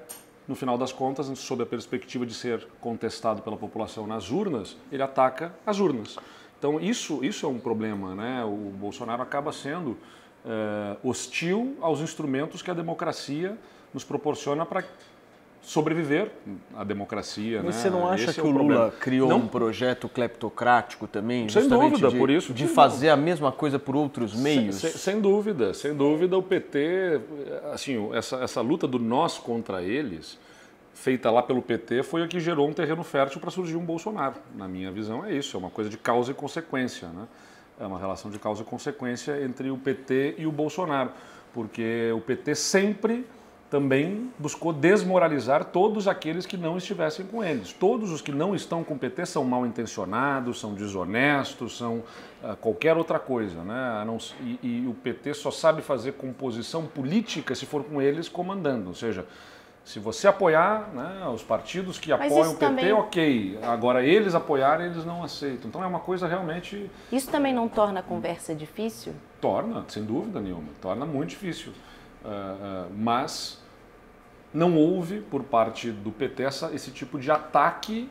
no final das contas, sob a perspectiva de ser contestado pela população nas urnas, ele ataca as urnas. Então isso é um problema, né? O Bolsonaro acaba sendo hostil aos instrumentos que a democracia nos proporciona para sobreviver à democracia. Mas né? você não acha Esse que é o Lula problema. criou Não, um projeto cleptocrático também? Sem justamente dúvida, por isso de que- fazer a mesma coisa por outros meios? Sem dúvida, o PT, assim, essa luta do nós contra eles, feita lá pelo PT, foi a que gerou um terreno fértil para surgir um Bolsonaro. Na minha visão é isso, é uma coisa de causa e consequência, né? É uma relação de causa e consequência entre o PT e o Bolsonaro, porque o PT sempre também buscou desmoralizar todos aqueles que não estivessem com eles. Todos os que não estão com o PT são mal intencionados, são desonestos, são qualquer outra coisa, né? E o PT só sabe fazer composição política se for com eles comandando, ou seja, se você apoiar, né, os partidos que Mas apoiam isso o PT, também- ok. Agora, eles apoiarem, eles não aceitam. Então, é uma coisa realmente... Isso também não torna a conversa difícil? Torna, sem dúvida nenhuma. Torna muito difícil. Mas não houve, por parte do PT, esse tipo de ataque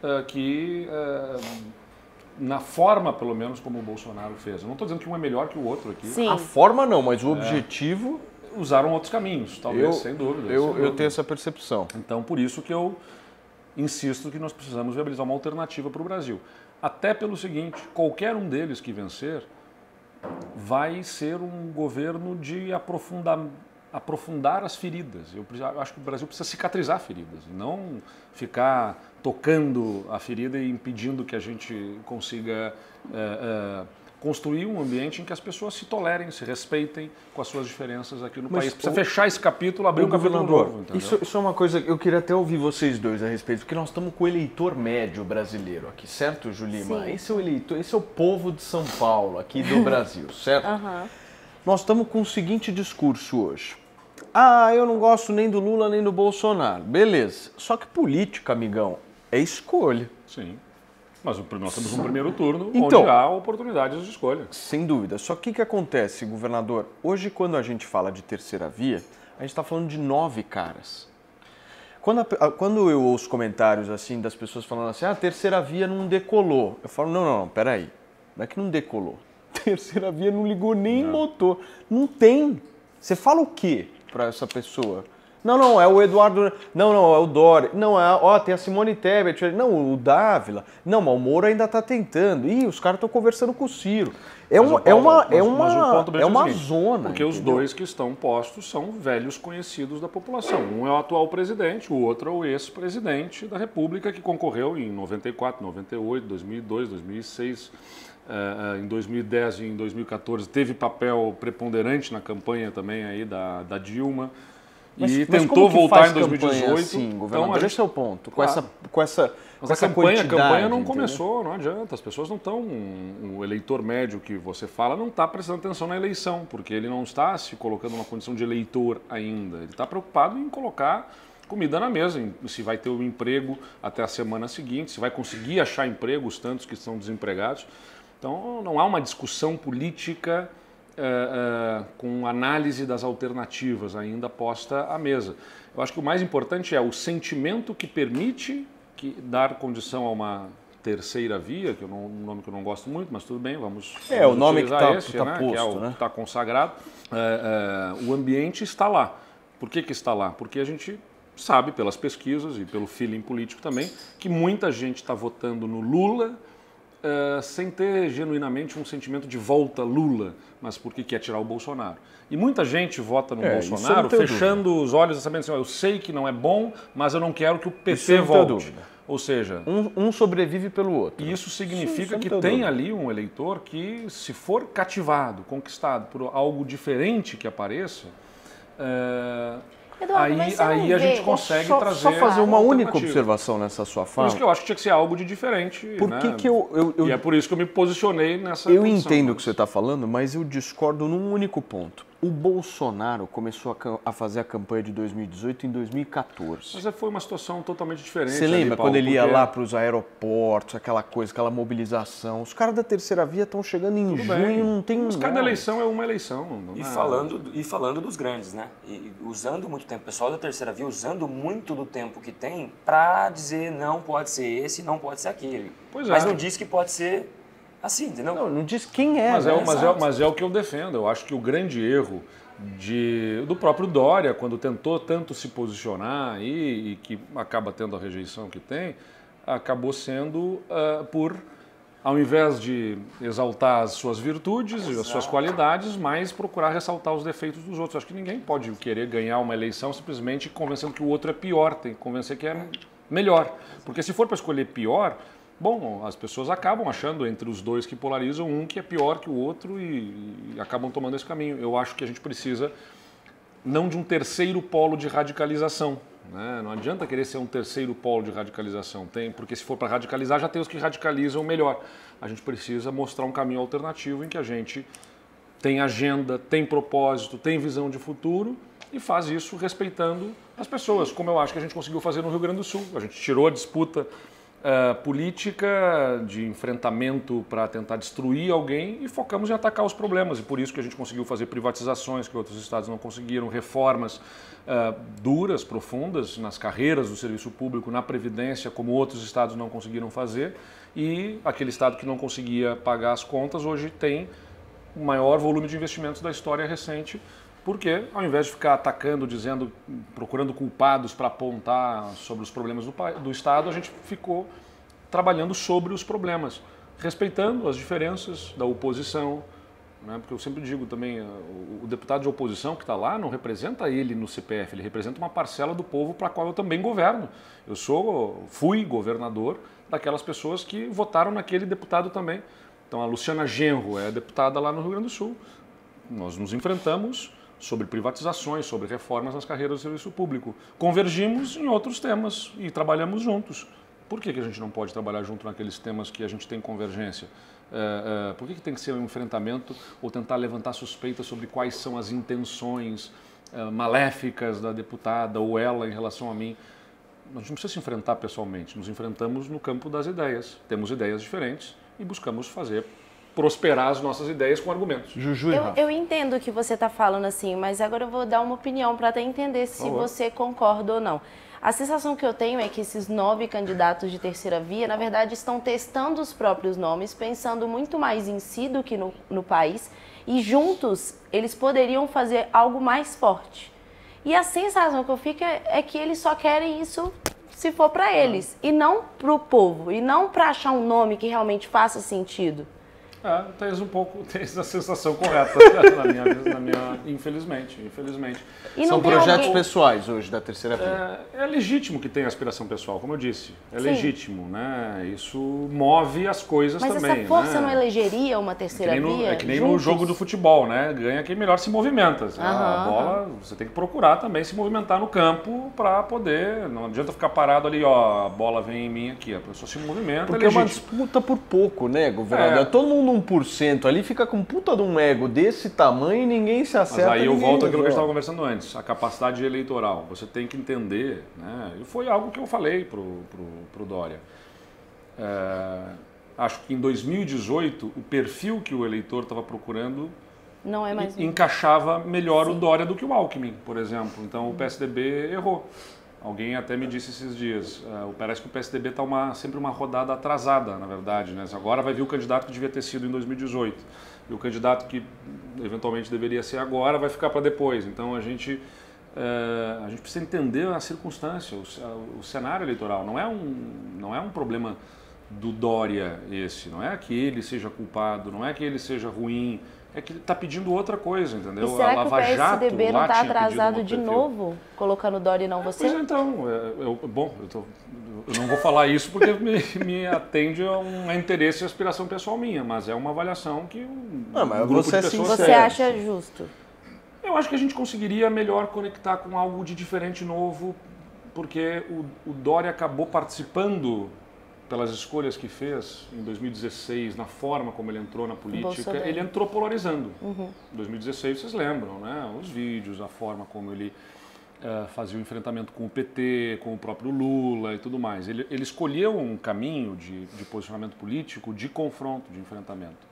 na forma, pelo menos, como o Bolsonaro fez. Eu não estou dizendo que um é melhor que o outro aqui. Sim. A forma não, mas o objetivo... Usaram outros caminhos, talvez, sem dúvida. sem Eu dúvida. tenho essa percepção. Então, por isso que eu insisto que nós precisamos viabilizar uma alternativa para o Brasil. Até pelo seguinte, qualquer um deles que vencer vai ser um governo de aprofundar as feridas. Eu acho que o Brasil precisa cicatrizar feridas, não ficar tocando a ferida e impedindo que a gente consiga construir um ambiente em que as pessoas se tolerem, se respeitem com as suas diferenças aqui no Mas país. Precisa fechar esse capítulo, abrir um capítulo novo. Entendeu? Isso é uma coisa que eu queria até ouvir vocês dois a respeito, porque nós estamos com o eleitor médio brasileiro aqui, certo, Julima? Sim. Esse é o eleitor, esse é o povo de São Paulo, aqui do Brasil, certo? Nós estamos com o seguinte discurso hoje. Ah, eu não gosto nem do Lula nem do Bolsonaro. Beleza. Só que política, amigão, é escolha. Sim. Mas nós temos um primeiro turno Então, onde há oportunidades de escolha. Sem dúvida. Só que o que acontece, governador? Hoje, quando a gente fala de terceira via, a gente está falando de 9 caras. Quando eu ouço comentários assim das pessoas falando assim, a terceira via não decolou. Eu falo, não, peraí. Não é que não decolou. Terceira via não ligou nem motor. Não tem. Você fala o quê para essa pessoa? Não, é o Eduardo, não, é o Dória, tem a Simone Tebet, não, o Dávila, não, mas o Moro ainda está tentando, os caras estão conversando com o Ciro. É uma zona. Porque os entendeu? dois que estão postos são velhos conhecidos da população. Um é o atual presidente, o outro é o ex-presidente da República, que concorreu em 94, 98, 2002, 2006... em 2010 e em 2014 teve papel preponderante na campanha também aí da Dilma. E tentou como que voltar faz em 2018. campanha assim, governador? Esse é o ponto. Com essa Mas a essa campanha quantidade, não entendeu? começou, não adianta. As pessoas não estão... O eleitor médio que você fala não está prestando atenção na eleição, porque ele não está se colocando numa condição de eleitor ainda. Ele está preocupado em colocar comida na mesa, se vai ter um emprego até a semana seguinte, se vai conseguir achar emprego, os tantos que estão desempregados. Então, não há uma discussão política com análise das alternativas ainda posta à mesa. Eu acho que o mais importante é o sentimento que permite dar condição a uma terceira via, que é um nome que eu não gosto muito, mas tudo bem, vamos o nome que utilizar está né, posto, que é o né? que está consagrado. O ambiente está lá. Por que está lá? Porque a gente sabe, pelas pesquisas e pelo feeling político também, que muita gente está votando no Lula sem ter genuinamente um sentimento de volta Lula, mas porque quer tirar o Bolsonaro. E muita gente vota no Bolsonaro fechando os olhos e sabendo assim, eu sei que não é bom, mas eu não quero que o PT volte. Ou seja... Um sobrevive pelo outro. E isso significa que tem ali um eleitor que, se for cativado, conquistado por algo diferente que apareça... Eduardo, mas você aí não a gente vê? consegue Só trazer fazer uma única alternativa. observação nessa sua Por fala. isso que eu acho que tinha que ser algo de diferente. Por né? que E é por isso que eu me posicionei nessa Eu posição. entendo o que você está falando, mas eu discordo num único ponto. O Bolsonaro começou a fazer a campanha de 2018 em 2014. Mas foi uma situação totalmente diferente. Você lembra quando ele ia lá para os aeroportos, aquela coisa, aquela mobilização? Os caras da terceira via estão chegando em junho, não tem Mas cada eleição é uma eleição. E falando dos grandes, né? E usando muito tempo, o pessoal da terceira via usando muito do tempo que tem para dizer não pode ser esse, não pode ser aquele. Mas não diz que pode ser assim, entendeu? Não diz quem é. Mas é o que eu defendo. Eu acho que o grande erro do próprio Dória, quando tentou tanto se posicionar e que acaba tendo a rejeição que tem, acabou sendo por, ao invés de exaltar as suas virtudes e as suas qualidades, mais procurar ressaltar os defeitos dos outros. Acho que ninguém pode querer ganhar uma eleição simplesmente convencendo que o outro é pior, tem que convencer que é melhor. Porque se for para escolher pior, bom, as pessoas acabam achando entre os dois que polarizam um que é pior que o outro e acabam tomando esse caminho. Eu acho que a gente precisa não de um terceiro polo de radicalização, né? Não adianta querer ser um terceiro polo de radicalização, porque se for para radicalizar já tem os que radicalizam melhor. A gente precisa mostrar um caminho alternativo em que a gente tem agenda, tem propósito, tem visão de futuro e faz isso respeitando as pessoas, como eu acho que a gente conseguiu fazer no Rio Grande do Sul. A gente tirou a disputa política de enfrentamento para tentar destruir alguém e focamos em atacar os problemas. E por isso que a gente conseguiu fazer privatizações que outros estados não conseguiram, reformas duras, profundas nas carreiras do serviço público, na Previdência, como outros estados não conseguiram fazer. E aquele estado que não conseguia pagar as contas hoje tem o maior volume de investimentos da história recente, porque ao invés de ficar atacando, procurando culpados para apontar sobre os problemas do Estado, a gente ficou trabalhando sobre os problemas, respeitando as diferenças da oposição, né? Porque eu sempre digo também, o deputado de oposição que está lá não representa ele no CPF, ele representa uma parcela do povo para a qual eu também governo. Eu fui governador daquelas pessoas que votaram naquele deputado também. Então a Luciana Genro é deputada lá no Rio Grande do Sul. Nós nos enfrentamos sobre privatizações, sobre reformas nas carreiras do serviço público. Convergimos em outros temas e trabalhamos juntos. Por que a gente não pode trabalhar junto naqueles temas que a gente tem convergência? Por que tem que ser um enfrentamento ou tentar levantar suspeitas sobre quais são as intenções maléficas da deputada ou ela em relação a mim? A gente não precisa se enfrentar pessoalmente, nos enfrentamos no campo das ideias. Temos ideias diferentes e buscamos fazer prosperar as nossas ideias com argumentos. Juju e Rafa. Eu entendo o que você está falando assim, mas agora eu vou dar uma opinião para até entender se você concorda ou não. A sensação que eu tenho é que esses 9 candidatos de terceira via, na verdade, estão testando os próprios nomes, pensando muito mais em si do que no país, e juntos eles poderiam fazer algo mais forte. E a sensação que eu fico é que eles só querem isso se for para eles, e não para o povo, e não para achar um nome que realmente faça sentido. Tens a sensação correta na minha infelizmente. E são projetos pessoais hoje da terceira via. É legítimo que tenha aspiração pessoal, como eu disse. Legítimo, né? Isso move as coisas mas também. Mas essa força né? não elegeria uma terceira via? É que nem no jogo do futebol, né? Ganha quem melhor se movimenta. A bola, você tem que procurar também se movimentar no campo para poder. Não adianta ficar parado ali, ó, a bola vem em mim aqui. A pessoa se movimenta. Porque é uma disputa por pouco, né, governador? Todo mundo 1% ali fica com puta de um ego desse tamanho e ninguém se acerta. Mas aí eu volto àquilo que a gente estava conversando antes, a capacidade eleitoral. Você tem que entender, né? E foi algo que eu falei pro Dória. Acho que em 2018 o perfil que o eleitor estava procurando não é mais encaixava melhor o Dória do que o Alckmin, por exemplo. Então o PSDB errou. Alguém até me disse esses dias, parece que o PSDB está sempre uma rodada atrasada, na verdade, né? Agora vai vir o candidato que devia ter sido em 2018. E o candidato que eventualmente deveria ser agora vai ficar para depois. Então a gente precisa entender a circunstância, o cenário eleitoral. Não é um problema do Dória esse, não é que ele seja culpado, não é que ele seja ruim, é que ele está pedindo outra coisa, entendeu? E será que o PSDB não está atrasado de novo, colocando Dória e não você? Pois então, eu não vou falar isso porque me atende a um interesse e aspiração pessoal minha, mas é uma avaliação que mas grupo de pessoas... Você acha justo? Eu acho que a gente conseguiria melhor conectar com algo de diferente, novo, porque o Dória acabou participando pelas escolhas que fez em 2016, na forma como ele entrou na política, Bolsonaro. ele entrou polarizando. Em 2016, vocês lembram, né? Os vídeos, a forma como ele fazia o enfrentamento com o PT, com o próprio Lula e tudo mais. Ele escolheu um caminho de posicionamento político, de confronto, de enfrentamento.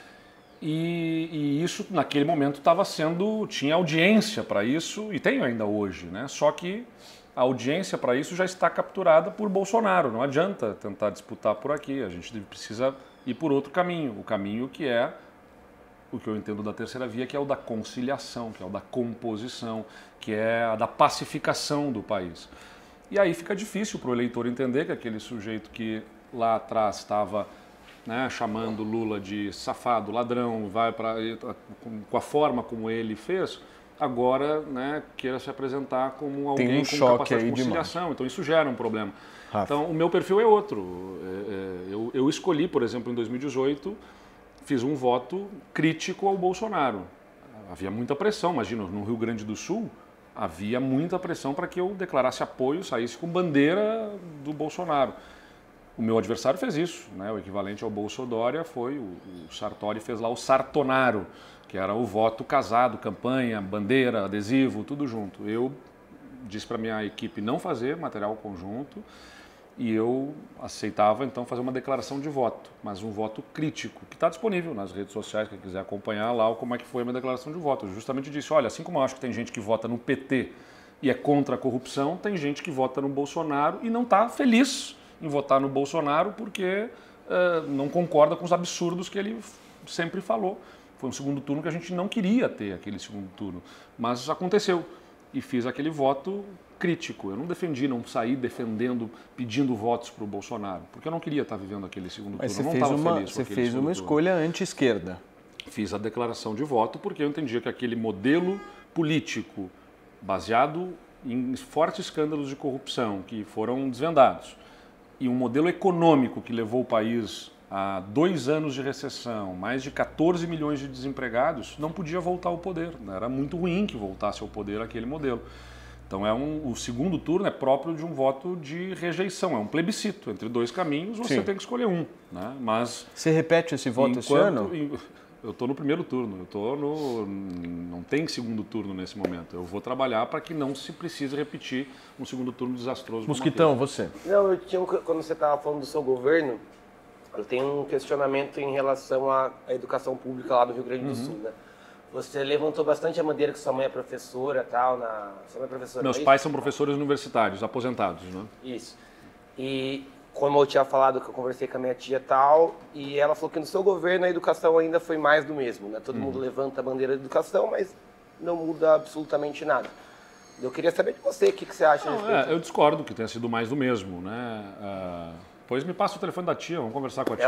E isso, naquele momento, tinha audiência para isso, e tem ainda hoje, né? Só que a audiência para isso já está capturada por Bolsonaro. Não adianta tentar disputar por aqui, a gente precisa ir por outro caminho. O caminho que é o que eu entendo da terceira via, que é o da conciliação, que é o da composição, que é a da pacificação do país. E aí fica difícil para o eleitor entender que aquele sujeito que lá atrás estava, né, chamando Lula de safado, ladrão, com a forma como ele fez, agora, né, queira se apresentar como alguém com capacidade de conciliação. Então isso gera um problema. Rafa. Então o meu perfil é outro. Eu escolhi, por exemplo, em 2018, fiz um voto crítico ao Bolsonaro. Havia muita pressão, imagina, no Rio Grande do Sul, havia muita pressão para que eu declarasse apoio, saísse com bandeira do Bolsonaro. O meu adversário fez isso, né? O equivalente ao Bolsodória foi o Sartori fez lá o Sartonaro, que era o voto casado, campanha, bandeira, adesivo, tudo junto. Eu disse para minha equipe não fazer material conjunto e eu aceitava então fazer uma declaração de voto, mas um voto crítico, que está disponível nas redes sociais, quem quiser acompanhar lá como é que foi a minha declaração de voto. Eu justamente disse, olha, assim como eu acho que tem gente que vota no PT e é contra a corrupção, tem gente que vota no Bolsonaro e não está feliz em votar no Bolsonaro porque não concorda com os absurdos que ele sempre falou. Foi um segundo turno que a gente não queria ter, aquele segundo turno, mas aconteceu e fiz aquele voto crítico. Eu não defendi, não saí defendendo, pedindo votos para o Bolsonaro, porque eu não queria estar vivendo aquele segundo turno. Mas eu não estava feliz com aquele você fez segundo uma turno. escolha anti-esquerda. Fiz a declaração de voto porque eu entendia que aquele modelo político baseado em fortes escândalos de corrupção que foram desvendados e um modelo econômico que levou o país a 2 anos de recessão, mais de 14 milhões de desempregados, não podia voltar ao poder. Era muito ruim que voltasse ao poder aquele modelo. Então o segundo turno é próprio de um voto de rejeição, é um plebiscito. Entre 2 caminhos, você Sim. tem que escolher um. Né? Mas Você repete esse voto esse ano? eu estou no primeiro turno, não tem segundo turno nesse momento. Eu vou trabalhar para que não se precise repetir um segundo turno desastroso. Mosquitão, você. Não, quando você estava falando do seu governo, eu tenho um questionamento em relação à educação pública lá no Rio Grande do Sul, né? Você levantou bastante a bandeira que sua mãe é professora, tal, sua mãe é professora. Meus pais são professores universitários, aposentados, né? Isso. E como eu tinha falado que eu conversei com a minha tia tal, e ela falou que no seu governo a educação ainda foi mais do mesmo, né? Todo mundo levanta a bandeira da educação, mas não muda absolutamente nada. Eu queria saber de você, o que você acha a respeito? Eu discordo que tenha sido mais do mesmo, né? Pois me passa o telefone da tia, vamos conversar com a tia.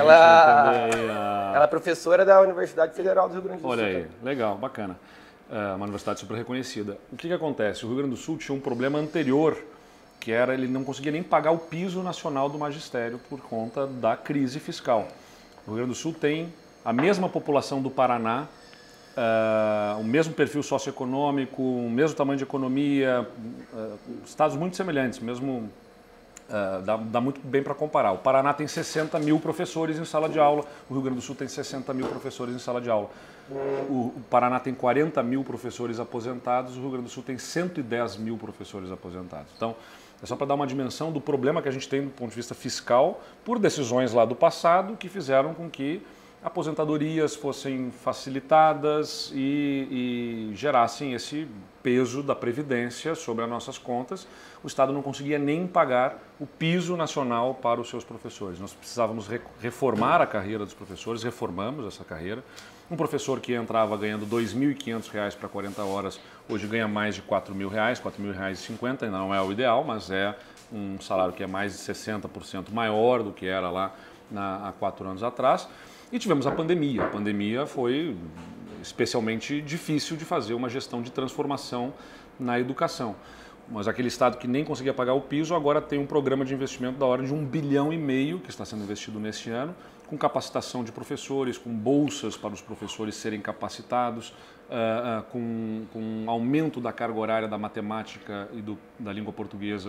Ela é professora da Universidade Federal do Rio Grande do Sul. Olha aí, legal, bacana. Uma universidade super reconhecida. O que acontece? O Rio Grande do Sul tinha um problema anterior, que era ele não conseguia nem pagar o piso nacional do magistério por conta da crise fiscal. O Rio Grande do Sul tem a mesma população do Paraná, o mesmo perfil socioeconômico, o mesmo tamanho de economia, estados muito semelhantes, mesmo dá muito bem para comparar. O Paraná tem 60 mil professores em sala de aula, o Rio Grande do Sul tem 60 mil professores em sala de aula. O Paraná tem 40 mil professores aposentados, o Rio Grande do Sul tem 110 mil professores aposentados. Então, é só para dar uma dimensão do problema que a gente tem do ponto de vista fiscal por decisões lá do passado que fizeram com que aposentadorias fossem facilitadas e gerassem esse peso da Previdência sobre as nossas contas. O Estado não conseguia nem pagar o piso nacional para os seus professores. Nós precisávamos reformar a carreira dos professores, reformamos essa carreira. Um professor que entrava ganhando R$ 2.500 para 40 horas, hoje ganha mais de R$ 4.000, R$ 4.050, ainda não é o ideal, mas é um salário que é mais de 60% maior do que era lá há 4 anos atrás. E tivemos a pandemia. A pandemia foi especialmente difícil de fazer uma gestão de transformação na educação. Mas aquele estado que nem conseguia pagar o piso, agora tem um programa de investimento da ordem de R$ 1,5 bilhão que está sendo investido nesse ano, com capacitação de professores, com bolsas para os professores serem capacitados, com aumento da carga horária da matemática e da língua portuguesa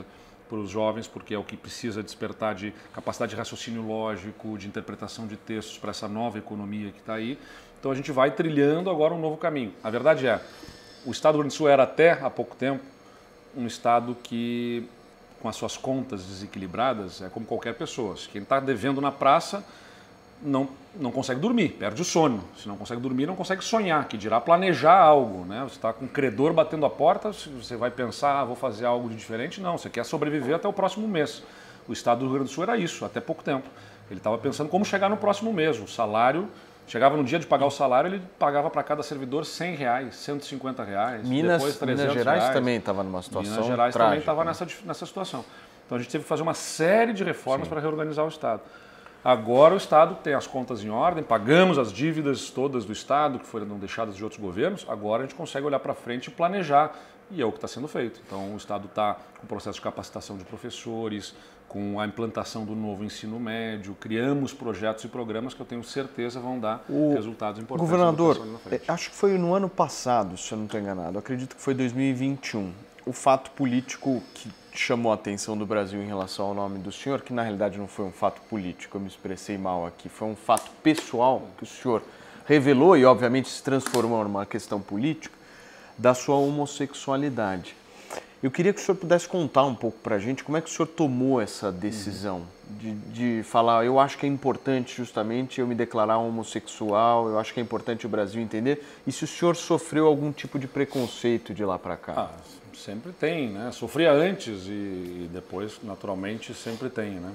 para os jovens, porque é o que precisa despertar de capacidade de raciocínio lógico, de interpretação de textos para essa nova economia que está aí. Então a gente vai trilhando agora um novo caminho. A verdade é, o Estado do Rio Grande do Sul era até há pouco tempo um Estado que, com as suas contas desequilibradas, é como qualquer pessoa. Quem está devendo na praça não consegue dormir, perde o sono. Se não consegue dormir, não consegue sonhar, que dirá planejar algo, né? Você está com um credor batendo a porta, você vai pensar, vou fazer algo de diferente. Não, você quer sobreviver até o próximo mês. O Estado do Rio Grande do Sul era isso, até pouco tempo. Ele estava pensando como chegar no próximo mês. O salário, chegava no dia de pagar o salário, ele pagava para cada servidor R$100, R$150, depois R$300. Minas Gerais também estava numa situação Minas Gerais trágica, também estava nessa situação. Então a gente teve que fazer uma série de reformas para reorganizar o Estado. Agora o Estado tem as contas em ordem, pagamos as dívidas todas do Estado, que foram deixadas de outros governos, agora a gente consegue olhar para frente e planejar, e é o que está sendo feito. Então o Estado está com o processo de capacitação de professores, com a implantação do novo ensino médio, criamos projetos e programas que eu tenho certeza vão dar resultados importantes. Governador, acho que foi no ano passado, se eu não estou enganado, acredito que foi 2021, o fato político que chamou a atenção do Brasil em relação ao nome do senhor, que na realidade não foi um fato político, eu me expressei mal aqui, foi um fato pessoal que o senhor revelou e obviamente se transformou numa questão política, da sua homossexualidade. Eu queria que o senhor pudesse contar um pouco para a gente como é que o senhor tomou essa decisão de falar, eu acho que é importante justamente eu me declarar homossexual, eu acho que é importante o Brasil entender, e se o senhor sofreu algum tipo de preconceito de lá para cá? Sempre tem, né? Sofria antes e depois, naturalmente, sempre tem, né?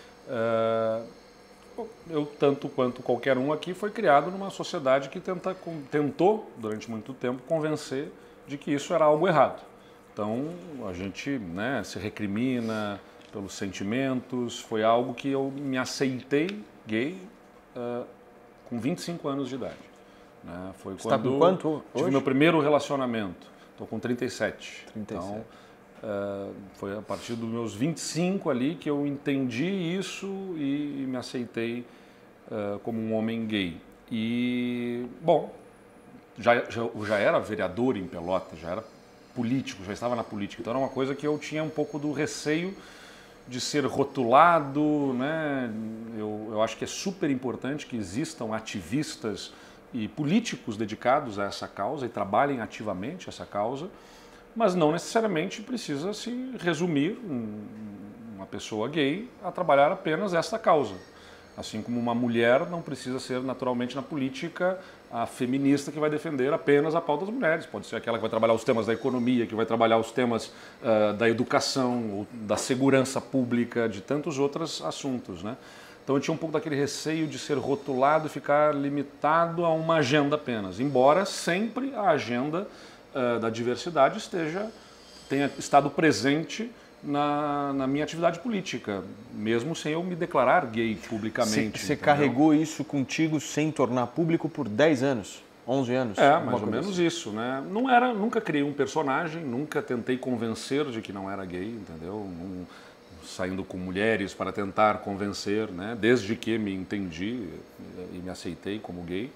Eu, tanto quanto qualquer um aqui, foi criado numa sociedade que tentou, durante muito tempo, convencer de que isso era algo errado. Então, a gente, né, se recrimina pelos sentimentos, foi algo que eu me aceitei gay com 25 anos de idade. Né? Foi Você está quando com quanto tive hoje? meu primeiro relacionamento. Estou com 37. Então, foi a partir dos meus 25 ali que eu entendi isso e me aceitei como um homem gay. E, bom, já era vereador em Pelotas, já era político, já estava na política. Então era uma coisa que eu tinha um pouco do receio de ser rotulado, né? Eu acho que é super importante que existam ativistas e políticos dedicados a essa causa e trabalhem ativamente essa causa, mas não necessariamente precisa se resumir uma pessoa gay a trabalhar apenas essa causa. Assim como uma mulher não precisa ser naturalmente na política a feminista que vai defender apenas a pauta das mulheres. Pode ser aquela que vai trabalhar os temas da economia, que vai trabalhar os temas da educação, da segurança pública, de tantos outros assuntos, né? Então eu tinha um pouco daquele receio de ser rotulado e ficar limitado a uma agenda apenas, embora sempre a agenda da diversidade tenha estado presente na minha atividade política, mesmo sem eu me declarar gay publicamente. Você carregou isso contigo sem tornar público por 10 anos, 11 anos? Mais ou menos isso, né? Nunca criei um personagem, nunca tentei convencer de que não era gay, entendeu? Saindo com mulheres para tentar convencer, né? Desde que me entendi e me aceitei como gay.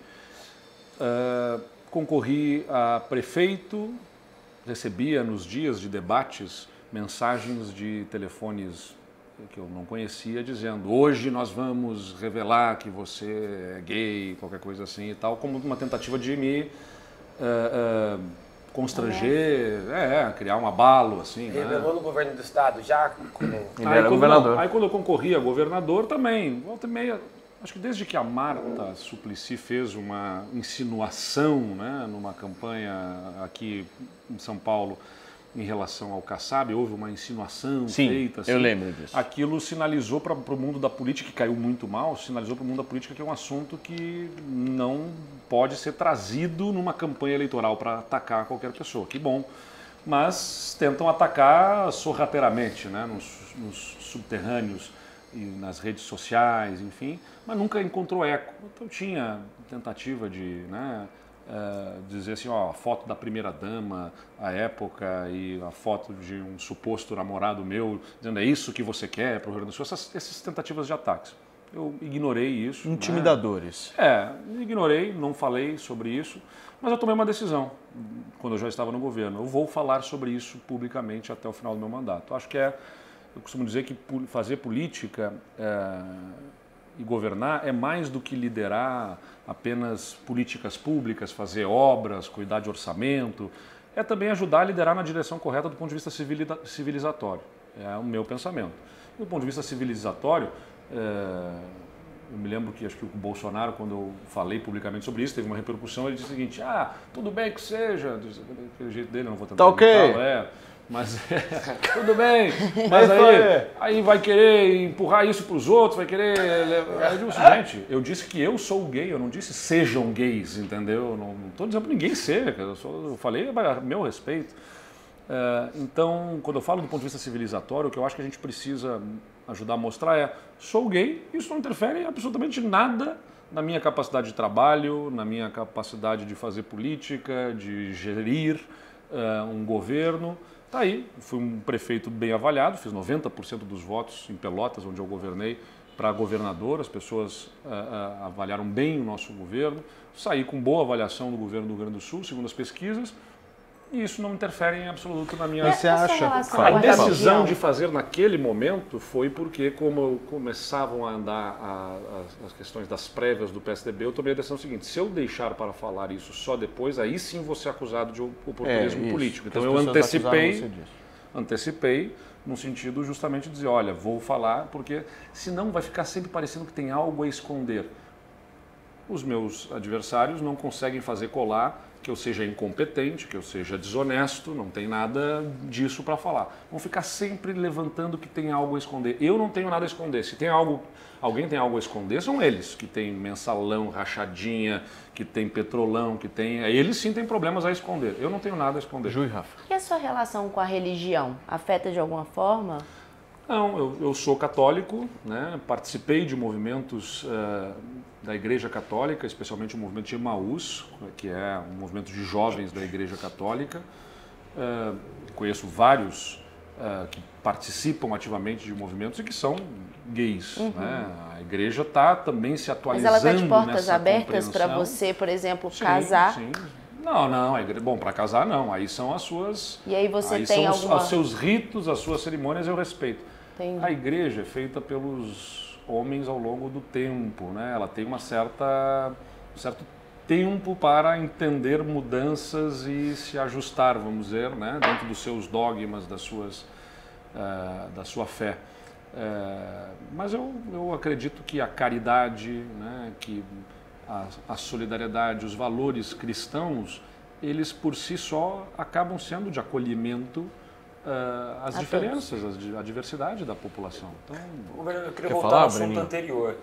Concorri a prefeito, recebia nos dias de debates mensagens de telefones que eu não conhecia dizendo: hoje nós vamos revelar que você é gay, qualquer coisa assim e tal, como uma tentativa de me constranger, criar um abalo, assim. Revelou, né? No governo do estado já? Ele era governador. Aí quando eu concorri a governador também, volta e meia, acho que desde que a Marta Suplicy fez uma insinuação, né, numa campanha aqui em São Paulo em relação ao Kassab, houve uma insinuação feita. Assim, eu lembro disso. Aquilo sinalizou para o mundo da política, que caiu muito mal, sinalizou para o mundo da política que é um assunto que não pode ser trazido numa campanha eleitoral para atacar qualquer pessoa. Que bom. Mas tentam atacar sorrateiramente, né, nos subterrâneos e nas redes sociais, enfim, mas nunca encontrou eco. Então tinha tentativa de, né, dizer assim, ó, a foto da primeira-dama, a época, e a foto de um suposto namorado meu, dizendo: é isso que você quer para o Rio Grande do Sul, essas tentativas de ataques. Eu ignorei isso. Intimidadores. Né? Ignorei, não falei sobre isso, mas eu tomei uma decisão, quando eu já estava no governo. Eu vou falar sobre isso publicamente até o final do meu mandato. Acho que é eu costumo dizer que fazer política e governar é mais do que liderar apenas políticas públicas, fazer obras, cuidar de orçamento. É também ajudar a liderar na direção correta do ponto de vista civilizatório. É o meu pensamento. E do ponto de vista civilizatório, eu me lembro que acho que o Bolsonaro, quando eu falei publicamente sobre isso, teve uma repercussão, ele disse o seguinte, tudo bem que seja, aquele jeito dele, não vou tentar tá ok, mas tudo bem, mas aí vai querer empurrar isso para os outros, vai querer... Eu digo, gente, eu disse que eu sou gay, eu não disse sejam gays, entendeu? Não estou dizendo para ninguém ser, eu falei a meu respeito. Então, quando eu falo do ponto de vista civilizatório, o que eu acho que a gente precisa ajudar a mostrar é, sou gay, isso não interfere em absolutamente nada na minha capacidade de trabalho, na minha capacidade de fazer política, de gerir um governo. Tá aí, fui um prefeito bem avaliado, fiz 90% dos votos em Pelotas, onde eu governei, para governador, as pessoas avaliaram bem o nosso governo, saí com boa avaliação do governo do Rio Grande do Sul, segundo as pesquisas, e isso não interfere em absoluto na minha... Você acha? A decisão de fazer naquele momento foi porque, como começavam a andar as questões das prévias do PSDB, eu tomei a decisão seguinte, se eu deixar para falar isso só depois, aí sim vou ser acusado de oportunismo político. Então eu antecipei no sentido justamente de dizer, olha, vou falar, porque senão vai ficar sempre parecendo que tem algo a esconder. Os meus adversários não conseguem fazer colar que eu seja incompetente, que eu seja desonesto, não tem nada disso para falar. Vão ficar sempre levantando que tem algo a esconder. Eu não tenho nada a esconder. Se tem alguém tem algo a esconder, são eles, que tem mensalão, rachadinha, que tem petrolão, que tem... Eles sim têm problemas a esconder. Eu não tenho nada a esconder. Ju e Rafa. E a sua relação com a religião? Afeta de alguma forma? Não, eu sou católico, né? Participei de movimentos da Igreja Católica, especialmente o movimento de Emaús, que é um movimento de jovens da Igreja Católica. Conheço vários que participam ativamente de movimentos e que são gays. Né? A Igreja está também se atualizando. Mas ela está de portas abertas para você, por exemplo, casar? Sim. Não, bom, para casar não, aí são as suas... E aí você aí tem são os seus ritos, as suas cerimônias, eu respeito. Entendi. A igreja é feita pelos homens ao longo do tempo, né? Ela tem um certo tempo para entender mudanças e se ajustar, vamos dizer, né? Dentro dos seus dogmas, da sua fé. Mas eu acredito que a caridade, né? Que a solidariedade, os valores cristãos, eles por si só acabam sendo de acolhimento às diferenças, à diversidade da população. Então, eu queria voltar ao assunto anterior.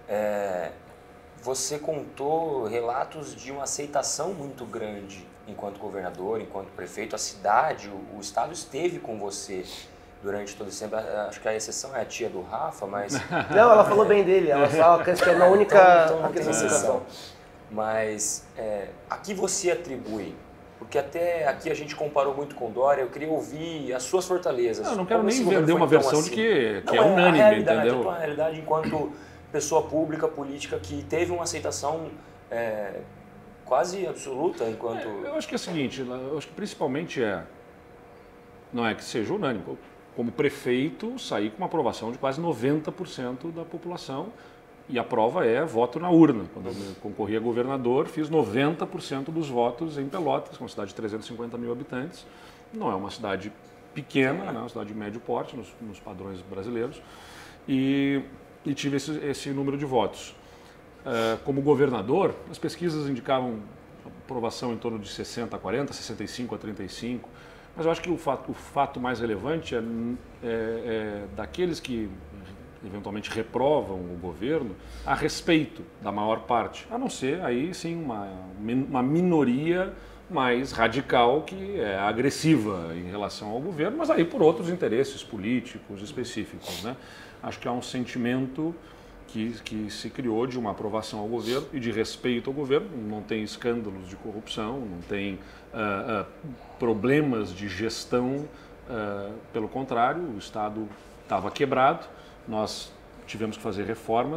Você contou relatos de uma aceitação muito grande enquanto governador, enquanto prefeito. A cidade, o estado esteve com você durante todo esse tempo. Acho que a exceção é a tia do Rafa, mas... Não, ela falou bem dele, ela só questionou a única... Então não tem exceção. Mas a que você atribui? Porque até aqui a gente comparou muito com Dória, eu queria ouvir as suas fortalezas. Eu não quero nem vender uma versão de que é unânime, entendeu? A tua realidade enquanto pessoa pública, política, que teve uma aceitação quase absoluta enquanto... Eu acho que é o seguinte, eu acho que principalmente não é que seja unânime. Como prefeito, saí com uma aprovação de quase 90% da população. E a prova é voto na urna. Quando eu concorri a governador, fiz 90% dos votos em Pelotas, uma cidade de 350 mil habitantes. Não é uma cidade pequena, né? Uma cidade de médio porte, nos padrões brasileiros. E tive esse número de votos. Como governador, as pesquisas indicavam aprovação em torno de 60 a 40, 65 a 35. Mas eu acho que o fato mais relevante é daqueles que eventualmente reprovam o governo a respeito da maior parte, a não ser aí sim uma minoria mais radical que é agressiva em relação ao governo, mas aí por outros interesses políticos específicos, né? Acho que há um sentimento que se criou de uma aprovação ao governo e de respeito ao governo. Não tem escândalos de corrupção, não tem problemas de gestão, pelo contrário, o Estado estava quebrado. Nós tivemos que fazer reformas,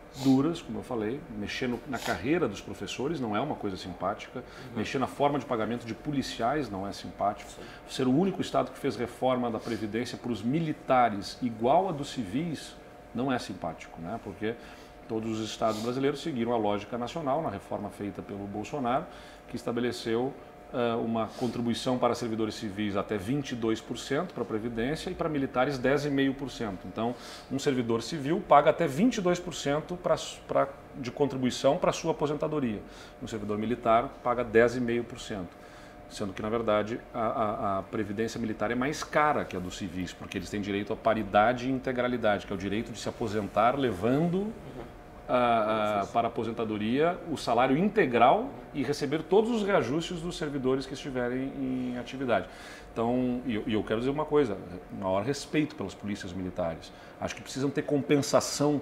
duras, como eu falei, mexer na carreira dos professores não é uma coisa simpática, mexer na forma de pagamento de policiais não é simpático, ser o único estado que fez reforma da Previdência para os militares igual a dos civis não é simpático, né? Porque todos os estados brasileiros seguiram a lógica nacional na reforma feita pelo Bolsonaro, que estabeleceu uma contribuição para servidores civis até 22% para a Previdência e para militares 10,5%. Então, um servidor civil paga até 22% de contribuição para a sua aposentadoria. Um servidor militar paga 10,5%. Sendo que, na verdade, a Previdência Militar é mais cara que a dos civis, porque eles têm direito à paridade e integralidade, que é o direito de se aposentar levando para a aposentadoria o salário integral e receber todos os reajustes dos servidores que estiverem em atividade. Então, eu quero dizer uma coisa, maior respeito pelas polícias militares. Acho que precisam ter compensação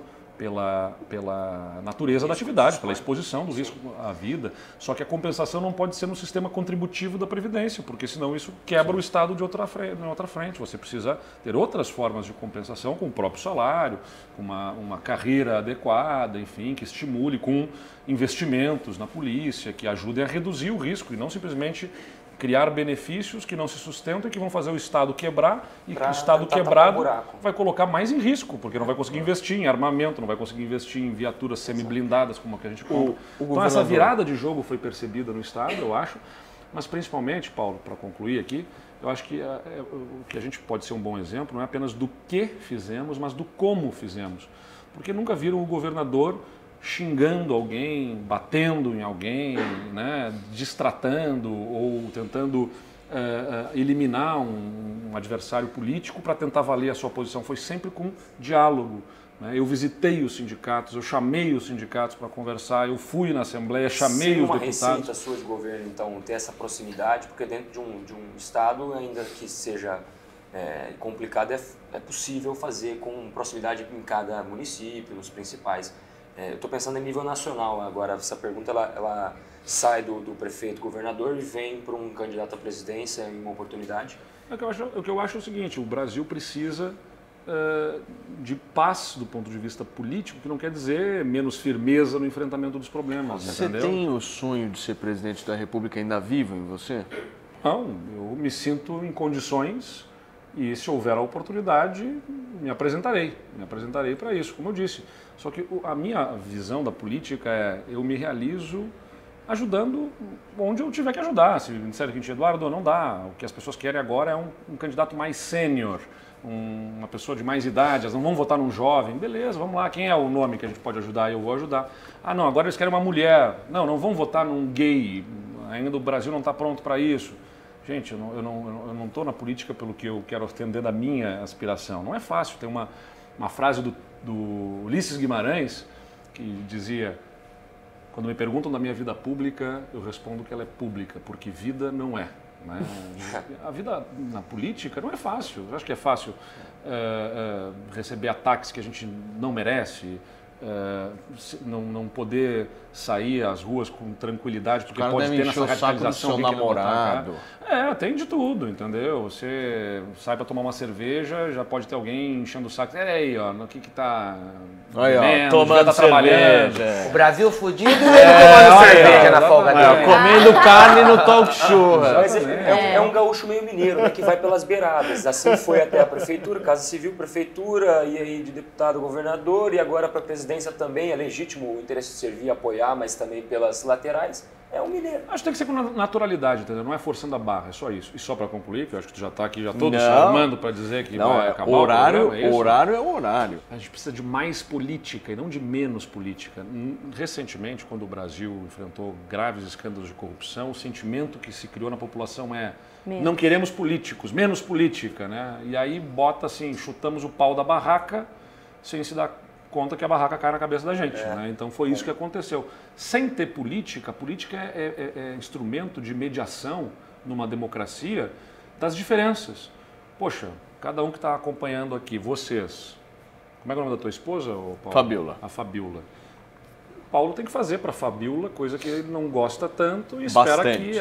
pela natureza da atividade, pela exposição do risco à vida. Só que a compensação não pode ser no sistema contributivo da Previdência, porque senão isso quebra o Estado de outra frente. Você precisa ter outras formas de compensação, com o próprio salário, com uma carreira adequada, enfim, que estimule com investimentos na polícia, que ajudem a reduzir o risco e não simplesmente criar benefícios que não se sustentam e que vão fazer o Estado quebrar, e o Estado quebrado vai colocar mais em risco, porque não vai conseguir investir em armamento, não vai conseguir investir em viaturas semi-blindadas como a que a gente compra. Então essa virada de jogo foi percebida no Estado, eu acho, mas principalmente, Paulo, para concluir aqui, eu acho que o que a gente pode ser um bom exemplo não é apenas do que fizemos, mas do como fizemos. Porque nunca viram o governador xingando alguém, batendo em alguém, né, distratando ou tentando eliminar um adversário político para tentar valer a sua posição. Foi sempre com diálogo. Né? Eu visitei os sindicatos, eu chamei os sindicatos para conversar, eu fui na Assembleia, chamei os deputados. Seria uma receita sua de governo, então, ter essa proximidade, porque dentro de um Estado, ainda que seja complicado, é possível fazer com proximidade em cada município, nos principais. Eu estou pensando em nível nacional agora. Essa pergunta ela sai do prefeito, governador e vem para um candidato à presidência em uma oportunidade? O que eu acho é o seguinte: o Brasil precisa de paz do ponto de vista político, que não quer dizer menos firmeza no enfrentamento dos problemas. Você tem o sonho de ser presidente da República ainda vivo em você? Não, eu me sinto em condições e, se houver a oportunidade, me apresentarei para isso, como eu disse. Só que a minha visão da política é: eu me realizo ajudando onde eu tiver que ajudar. Se me disserem que Eduardo, não dá. O que as pessoas querem agora é um candidato mais sênior, uma pessoa de mais idade, elas não vão votar num jovem. Beleza, vamos lá, quem é o nome que a gente pode ajudar? Eu vou ajudar. Ah, não, agora eles querem uma mulher. Não vão votar num gay, ainda o Brasil não está pronto para isso. Gente, eu não estou na política pelo que eu quero atender da minha aspiração. Não é fácil. Tem uma frase do Ulisses Guimarães que dizia: quando me perguntam da minha vida pública, eu respondo que ela é pública, porque vida não é. Né? A vida na política não é fácil. Eu acho que é fácil receber ataques que a gente não merece, não poder sair às ruas com tranquilidade, porque pode ter nessa radicalização do seu namorado. Tem de tudo, entendeu? Você sai para tomar uma cerveja, já pode ter alguém enchendo o saco. Aí, ó, no que tá tomando trabalhando. O Brasil fudido e ele tomando cerveja na folga dele. Comendo carne no talk show. Mas é um gaúcho meio mineiro, né, que vai pelas beiradas. Assim foi até a prefeitura, Casa Civil, prefeitura, e aí de deputado, governador, e agora para a presidência também. É legítimo o interesse de servir, apoiar, mas também pelas laterais. É um mineiro. Acho que tem que ser com naturalidade, entendeu? Não é forçando a barra, é só isso. E só para concluir, que eu acho que tu já está aqui todo se armando para dizer que vai acabar horário, o programa, é isso? Horário é o horário. A gente precisa de mais política e não de menos política. Recentemente, quando o Brasil enfrentou graves escândalos de corrupção, o sentimento que se criou na população é: não queremos políticos, menos política, né? E aí bota assim, chutamos o pau da barraca sem se dar conta que a barraca cai na cabeça da gente. Né? Então foi isso que aconteceu. Sem ter política, a política é instrumento de mediação numa democracia das diferenças. Poxa, cada um que está acompanhando aqui, vocês, como é que é o nome da tua esposa, Paulo? Fabiola. A Fabiola. Paulo tem que fazer para a Fabiola, coisa que ele não gosta tanto e espera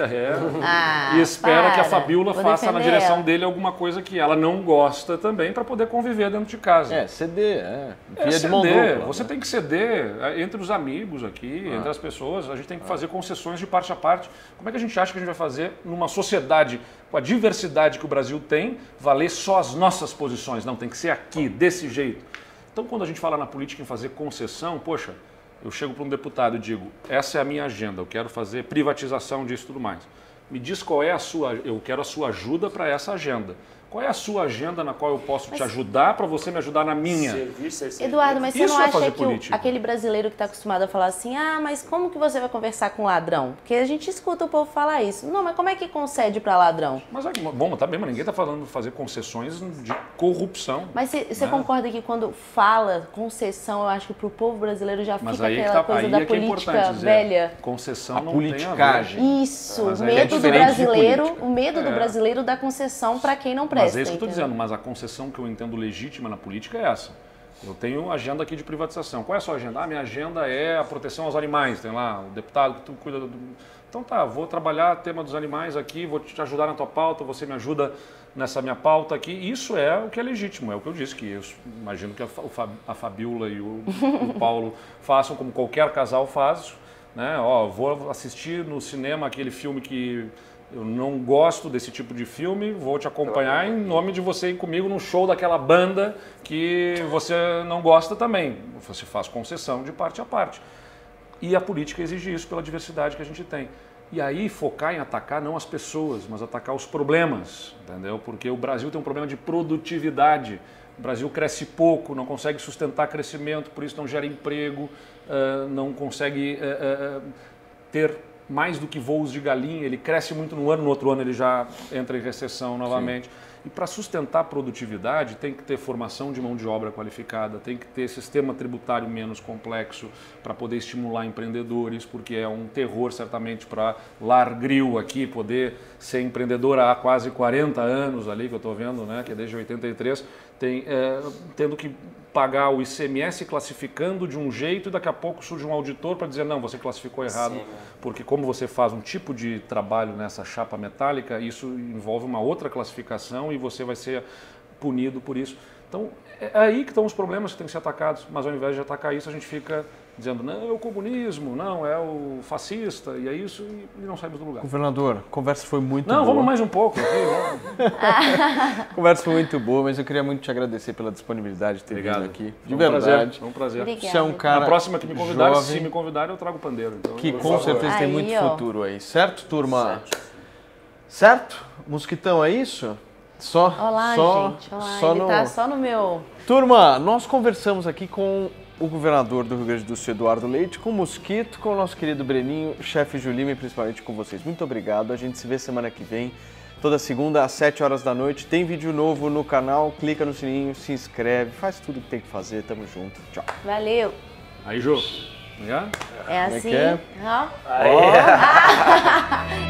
que a Fabiola faça na direção dele alguma coisa que ela não gosta também para poder conviver dentro de casa. Ceder, de mão dupla, você tem que ceder entre os amigos aqui, entre as pessoas, a gente tem que fazer concessões de parte a parte. Como é que a gente acha que a gente vai fazer numa sociedade com a diversidade que o Brasil tem, valer só as nossas posições? Não, tem que ser aqui, desse jeito. Então, quando a gente fala na política em fazer concessão, poxa, eu chego para um deputado e digo, essa é a minha agenda, eu quero fazer privatização disso e tudo mais. Me diz qual é a sua, eu quero a sua ajuda para essa agenda. Qual é a sua agenda na qual eu posso te ajudar para você me ajudar na minha? Eduardo, mas você não acha que aquele brasileiro que está acostumado a falar assim, mas como que você vai conversar com ladrão? Porque a gente escuta o povo falar isso. Não, mas como é que concede para ladrão? Mas, bom, tá bem, mas ninguém está falando de fazer concessões de corrupção. Mas você concorda que quando fala concessão, eu acho que para o povo brasileiro já fica aquela coisa da política velha? Concessão não tem a ver. Isso, o medo do brasileiro, do brasileiro da concessão para quem não presta. Mas é isso que eu estou dizendo, mas a concessão que eu entendo legítima na política é essa. Eu tenho agenda aqui de privatização. Qual é a sua agenda? Minha agenda é a proteção aos animais. Tem lá o deputado que tu cuida do... Então tá, vou trabalhar o tema dos animais aqui, vou te ajudar na tua pauta, você me ajuda nessa minha pauta aqui. Isso é o que é legítimo, é o que eu disse, que eu imagino que a Fabiola e o Paulo façam como qualquer casal faz. Né? Vou assistir no cinema aquele filme que... eu não gosto desse tipo de filme, vou te acompanhar em nome de você ir comigo no show daquela banda que você não gosta também. Você faz concessão de parte a parte. E a política exige isso pela diversidade que a gente tem. E aí focar em atacar não as pessoas, mas atacar os problemas, entendeu? Porque o Brasil tem um problema de produtividade. O Brasil cresce pouco, não consegue sustentar crescimento, por isso não gera emprego, não consegue ter mais do que voos de galinha, ele cresce muito no outro ano ele já entra em recessão novamente. Sim. E para sustentar a produtividade tem que ter formação de mão de obra qualificada, tem que ter sistema tributário menos complexo para poder estimular empreendedores, porque é um terror certamente para Lar Grill aqui poder ser empreendedora há quase 40 anos ali, que eu estou vendo, né, que é desde 83, tendo que pagar o ICMS classificando de um jeito e daqui a pouco surge um auditor para dizer não, você classificou errado, porque como você faz um tipo de trabalho nessa chapa metálica, isso envolve uma outra classificação e você vai ser punido por isso. Então, é aí que estão os problemas que têm que ser atacados, mas ao invés de atacar isso, a gente fica dizendo, não, é o comunismo, não, é o fascista, e é isso, e não saímos do lugar. Governador, a conversa foi muito boa. Não, vamos mais um pouco. A conversa foi muito boa, mas eu queria muito te agradecer pela disponibilidade de ter vindo aqui. De verdade. Foi um prazer. Obrigada. Você é um cara na próxima que me convidarem, jovem, se me convidarem, eu trago o pandeiro. Então, que com certeza tem muito futuro aí. Certo, turma? Certo. Mosquitão, é isso? Olá, gente. Olá, ele tá só no meu... Turma, nós conversamos aqui com o governador do Rio Grande do Sul, Eduardo Leite, com o Mosquito, com o nosso querido Breninho, chefe Julima e principalmente com vocês. Muito obrigado. A gente se vê semana que vem, toda segunda às 7 horas da noite. Tem vídeo novo no canal, clica no sininho, se inscreve, faz tudo o que tem que fazer. Tamo junto. Tchau. Valeu. Aí, Jô. Obrigado. É assim. Como é que é? Ó.